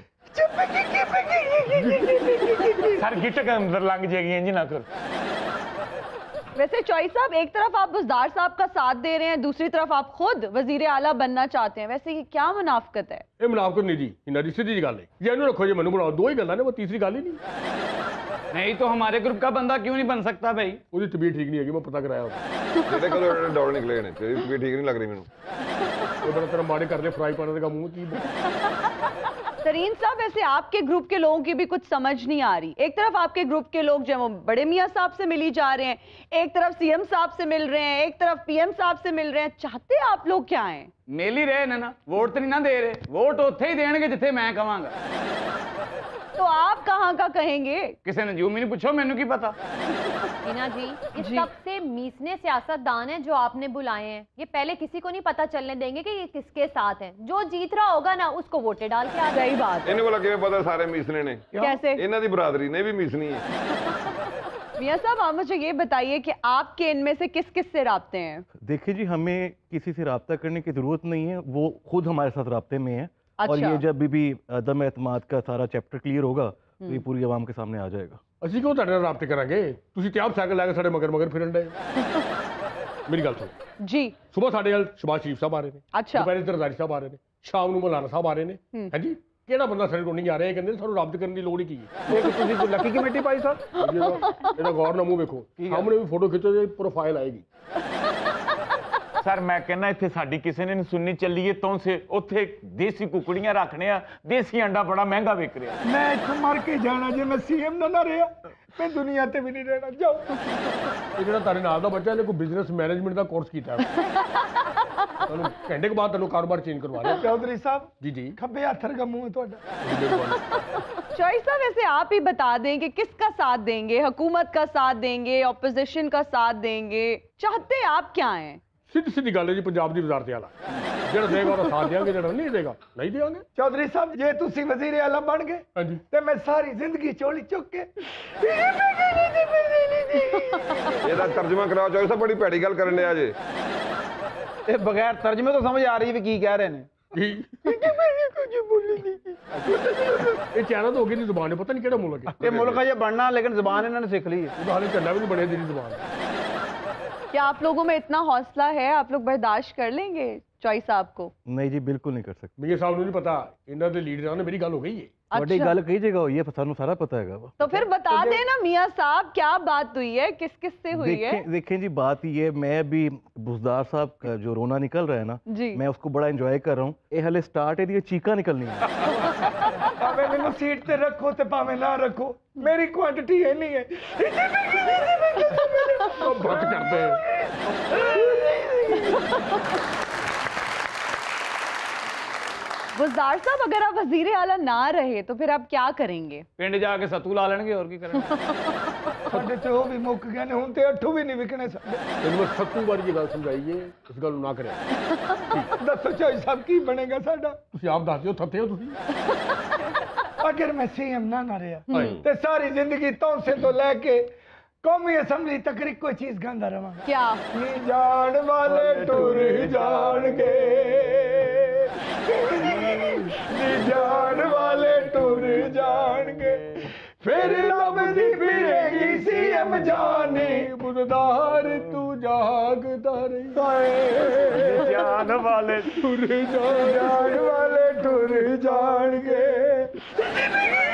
सर गिट के अंदर लंघ जाएगी जी ना कर। वैसे चॉइस साहब एक तरफ आप बुजदार साहब का साथ दे रहे हैं दूसरी तरफ आप खुद वजीर आला बनना चाहते हैं वैसे ये क्या मुनाफकत है? ਇਹ ਮੁਨਾਫਕਤ ਨਹੀਂ ਜੀ ਇਹਨਾਂ ਦੀ ਸਿੱਧੀ ਜੀ ਗੱਲ ਹੈ ਜੇ ਇਹਨੂੰ ਰੱਖੋ ਜੇ ਮੈਨੂੰ ਬਣਾਓ ਦੋ ਹੀ ਗੱਲਾਂ ਨੇ ਉਹ ਤੀਸਰੀ ਗੱਲ ਹੀ ਨਹੀਂ नहीं तो हमारे ग्रुप का बंदा क्यों नहीं बन सकता भाई? ਉਹਦੀ ਤਬੀਅਤ ਠੀਕ ਨਹੀਂ ਹੈਗੀ ਮੈਂ ਪਤਾ ਕਰਾਇਆ ਉਹਦਾ ਜਿਹਦੇ ਕੋਲ ਉਹਦੇ ਡੌਲ ਨਿਕਲੇ ਨੇ ਤੇਰੀ ਤਬੀਅਤ ਠੀਕ ਨਹੀਂ ਲੱਗ ਰਹੀ ਮੈਨੂੰ ਉਹ ਬੜਾ ਤੇਰਾ ਮਾੜੇ ਕਰਦੇ ਫਰਾਈ ਪਾਣੇ ਦਾ ਮੂੰਹ ਕੀ तरीन साहब वैसे आपके ग्रुप के लोगों की भी कुछ समझ नहीं आ रही एक तरफ आपके ग्रुप के लोग जो वो बड़े मियाँ साहब से मिली जा रहे हैं एक तरफ सीएम साहब से मिल रहे हैं एक तरफ पीएम साहब से मिल रहे हैं चाहते आप लोग क्या हैं? मिल ही रहे ने ना वोट तो नहीं ना दे रहे वोट उत्थे ही देणगे जिथे मैं कहांगा तो आप कहाँ का कहेंगे? किसी ने जू मैनू पूछो मैनू की पता। हीना जी ये जी। सबसे मीसने सियासतदान है जो आपने बुलाए हैं ये पहले किसी को नहीं पता चलने देंगे कि ये किसके साथ हैं जो जीत रहा होगा ना उसको वोटे डाल के आ जाए। सही बात है। ਇਹਨੂੰ ਕੋਲ ਕਿਵੇਂ ਪਤਾ ਸਾਰੇ ਮੀਸਨੇ ਨੇ कैसे? ਇਹਨਾਂ ਦੀ ਬਰਾਦਰੀ ਨੇ ਵੀ ਮੀਸਨੀ ਹੈ मियाँ साहब आप मुझे ये बताइए कि आपके इनमें से किस किस से राब्ते हैं? देखिए जी हमें किसी से रब्ता करने की ज़रूरत नहीं है वो खुद हमारे साथ रब्ते में है और अच्छा। ये जब भी अदम एतमाद का सारा चैप्टर क्लियर होगा तो ये पूरी आवाम के सामने आ जाएगा। ਅਸੀਂ ਕਿਉਂ ਤੁਹਾਡੇ ਨਾਲ ਰਾਬਤੇ ਕਰਾਂਗੇ ਤੁਸੀਂ ਤੇ ਆਪ ਸਾਈਕਲ ਲੈ ਕੇ ਸਾਡੇ ਮਗਰ ਮਗਰ ਫਿਰਨ ਡਏ ਮੇਰੀ ਗੱਲ ਸੁਣੋ जी ਸਵੇਰ ਸਾਡੇ ਨਾਲ ਸ਼ਬਾਜ਼ ਸ਼ਰੀਫ ਸਾਹਿਬ ਆ ਰਹੇ ਨੇ अच्छा ਦੁਪਹਿਰੇ ਜ਼ਰਦਾਰੀ ਸਾਹਿਬ ਆ ਰਹੇ ਨੇ ਸ਼ਾਮ ਨੂੰ ਮੌਲਾਨਾ ਸਾਹਿਬ ਆ ਰਹੇ ਨੇ ਹਾਂਜੀ ਕਿਹੜਾ ਬੰਦਾ ਸਾਡੇ ਕੋਲ ਨਹੀਂ ਆ ਰਿਹਾ ਇਹ ਕਹਿੰਦੇ ਨੇ ਸਾਨੂੰ ਰਾਬਤ ਕਰਨ ਦੀ ਲੋੜ ਹੀ ਕੀ ਹੈ ਇਹ ਤੁਸੀਂ ਕੋਈ ਲੱਕੀ ਕਮੇਟੀ ਪਾਈ ਸਰ ਇਹਦਾ ਇਹਦਾ ਗੌਰ ਨਾਲ ਮੂੰਹ ਵੇਖੋ ਸਾਹਮਣੇ ਵੀ ਫੋਟੋ ਖਿੱਚੋ ਜੇ ਪ੍ਰੋਫਾਈਲ ਆਏਗੀ सर मैं कहना इत्थे साडी किसी ने नहीं सुननी चलिए तौ से उत्थे देसी कुकड़ियां रखने आ देसी अंडा बड़ा महंगा बिक रहा। मैं इत्थों मर के जाना जे मैं सीएम ना ना रहा मैं दुनिया ते भी नहीं रहना जाओ। ਇਹ ਜਿਹੜਾ ਤੁਹਾਡੇ ਨਾਲ ਦਾ ਬੱਚਾ ਇਹਨੇ ਕੋਈ ਬਿਜ਼ਨਸ ਮੈਨੇਜਮੈਂਟ ਦਾ ਕੋਰਸ ਕੀਤਾ ਹੈ ਤੁਹਾਨੂੰ ਘੰਟੇ ਕੁ ਬਾਅਦ ਤੁਹਾਨੂੰ ਕਾਰੋਬਾਰ ਚੇਂਜ ਕਰਵਾ ਲਿਆ चौधरी साहब ਜੀ ਜੀ खब्बे हथ का मुंह है तुहाडा। चॉइस साहब वैसे आप ही बता दें कि किसका साथ देंगे हुकूमत का साथ देंगे ऑपोजिशन का साथ देंगे चाहते आप क्या हैं? ਸਿੱਧੀ ਸਿੱਧੀ ਗੱਲ ਹੈ ਜੀ ਪੰਜਾਬ ਦੀ ਵਜ਼ਾਰਤ ਵਾਲਾ ਜਿਹੜਾ ਦੇਗਾ ਉਹਦਾ ਸਾਥ ਦਿਆਂਗੇ ਜਿਹੜਾ ਨਹੀਂ ਦੇਗਾ ਨਹੀਂ ਦਿਆਂਗੇ चौधरी साहब जे तुसी वजीर आला बन गए ਹਾਂਜੀ ते मैं सारी जिंदगी चोली चुक के ਇਹਦਾ ਤਰਜਮਾ ਕਰਾਓ ਚਾਹੋ ਸਭ ਬੜੀ ਭੈੜੀ ਗੱਲ ਕਰਨ ਲਿਆ ਜੇ ਇਹ ਬਗੈਰ ਤਰਜਮੇ ਤੋਂ ਸਮਝ ਆ ਰਹੀ ਵੀ ਕੀ ਕਹਿ ਰਹੇ ਨੇ ਕੀ ਇਹ ਚਾਈਨਾ ਤੋਂ ਹੋ ਗਈ ਦੀ ਜ਼ੁਬਾਨ ਹੈ ਪਤਾ ਨਹੀਂ ਕਿਹੜਾ ਮੁਲਕ ਹੈ ਇਹ ਮੁਲਕ ਅਜੇ ਬਣਨਾ ਲੇਕਿਨ ਜ਼ਬਾਨ ਇਹਨਾਂ ਨੇ ਸਿੱਖ ਲਈ ਹੈ ਉਹਦਾ ਹਾਲੇ ਝੰਡਾ ਵੀ ਨਹੀਂ ਬਣਿਆ ਤੇਰੀ ਜ਼ੁਬਾਨ क्या आप लोगों में इतना हौसला है आप लोग बर्दाश्त कर लेंगे ਚੌਈ ਸਾਹਿਬ को? नहीं जी बिल्कुल नहीं कर सकते। ਮੀਆਂ ਸਾਹਿਬ ਨੂੰ ਨਹੀਂ ਪਤਾ, ਇਹਨਾਂ ਦੇ ਲੀਡਰਾਂ ਨੇ ਮੇਰੀ ਗੱਲ ਹੋ ਗਈ ਹੈ। ਤੁਹਾਡੀ ਗੱਲ ਕਈ ਜਗ੍ਹਾ ਹੋਈ ਹੈ, ਸਾਨੂੰ ਸਾਰਾ ਪਤਾ ਹੈਗਾ ਵਾ। तो फिर बता देना मियाँ साहब क्या बात हुई है, किस किस से हुई है? देखें देखें जी बात ये, मैं भी बुजदार साहब का जो रोना निकल रहा है ना जी, मैं उसको बड़ा एंजॉय कर रहा हूँ। ये हले स्टार्ट है, ये चीका निकलनी है। भावे मैंने सीट ते रखो ते भावे ना रखो, मेरी क्वांटिटी है नहीं है। बंद कर दे। गुलजार साहब अगर आप वजीर आला ना रहे तो फिर आप क्या करेंगे? ਪਿੰਡ ਜਾ ਕੇ ਸੱਤੂ ਲਾ ਲੈਣਗੇ, ਹੋਰ ਕੀ ਕਰਨਗੇ। ਸਾਡੇ ਚ ਉਹ ਵੀ ਮੁੱਕ ਗਏ ਨੇ, ਹੁਣ ਤੇ ਅੱਠੂ ਵੀ ਨਹੀਂ ਵਿਕਣੇ ਸਾਡੇ। ਤੈਨੂੰ ਮੈਂ ਸੱਤੂ ਵਾਰੀ ਇਹ ਗੱਲ ਸਮਝਾਈਏ, ਇਸ ਗੱਲ ਨੂੰ ਨਾ ਕਰਿਆ। ਦੱਸੋ ਚੌਈ ਸਾਹਿਬ ਕੀ ਬਣੇਗਾ ਸਾਡਾ? ਤੁਸੀਂ ਆਪ ਦੱਸ ਦਿਓ, ਥੱਥੇ ਹੋ ਤੁਸੀਂ। अगर मैं सीएम ना ना रहा तो सारी जिंदगी तौसे तो लेके कौमी असम्बली तक कोई चीज गांदा रहा। क्या? नी जान वाले टुर जाणगे, नी जान वाले टुर जाणगे, फिर लभदी फिरेगी सीएम जाने, बुझदार तू जागदा रही। जान वाले टुर जान वाले टुर जाणगे।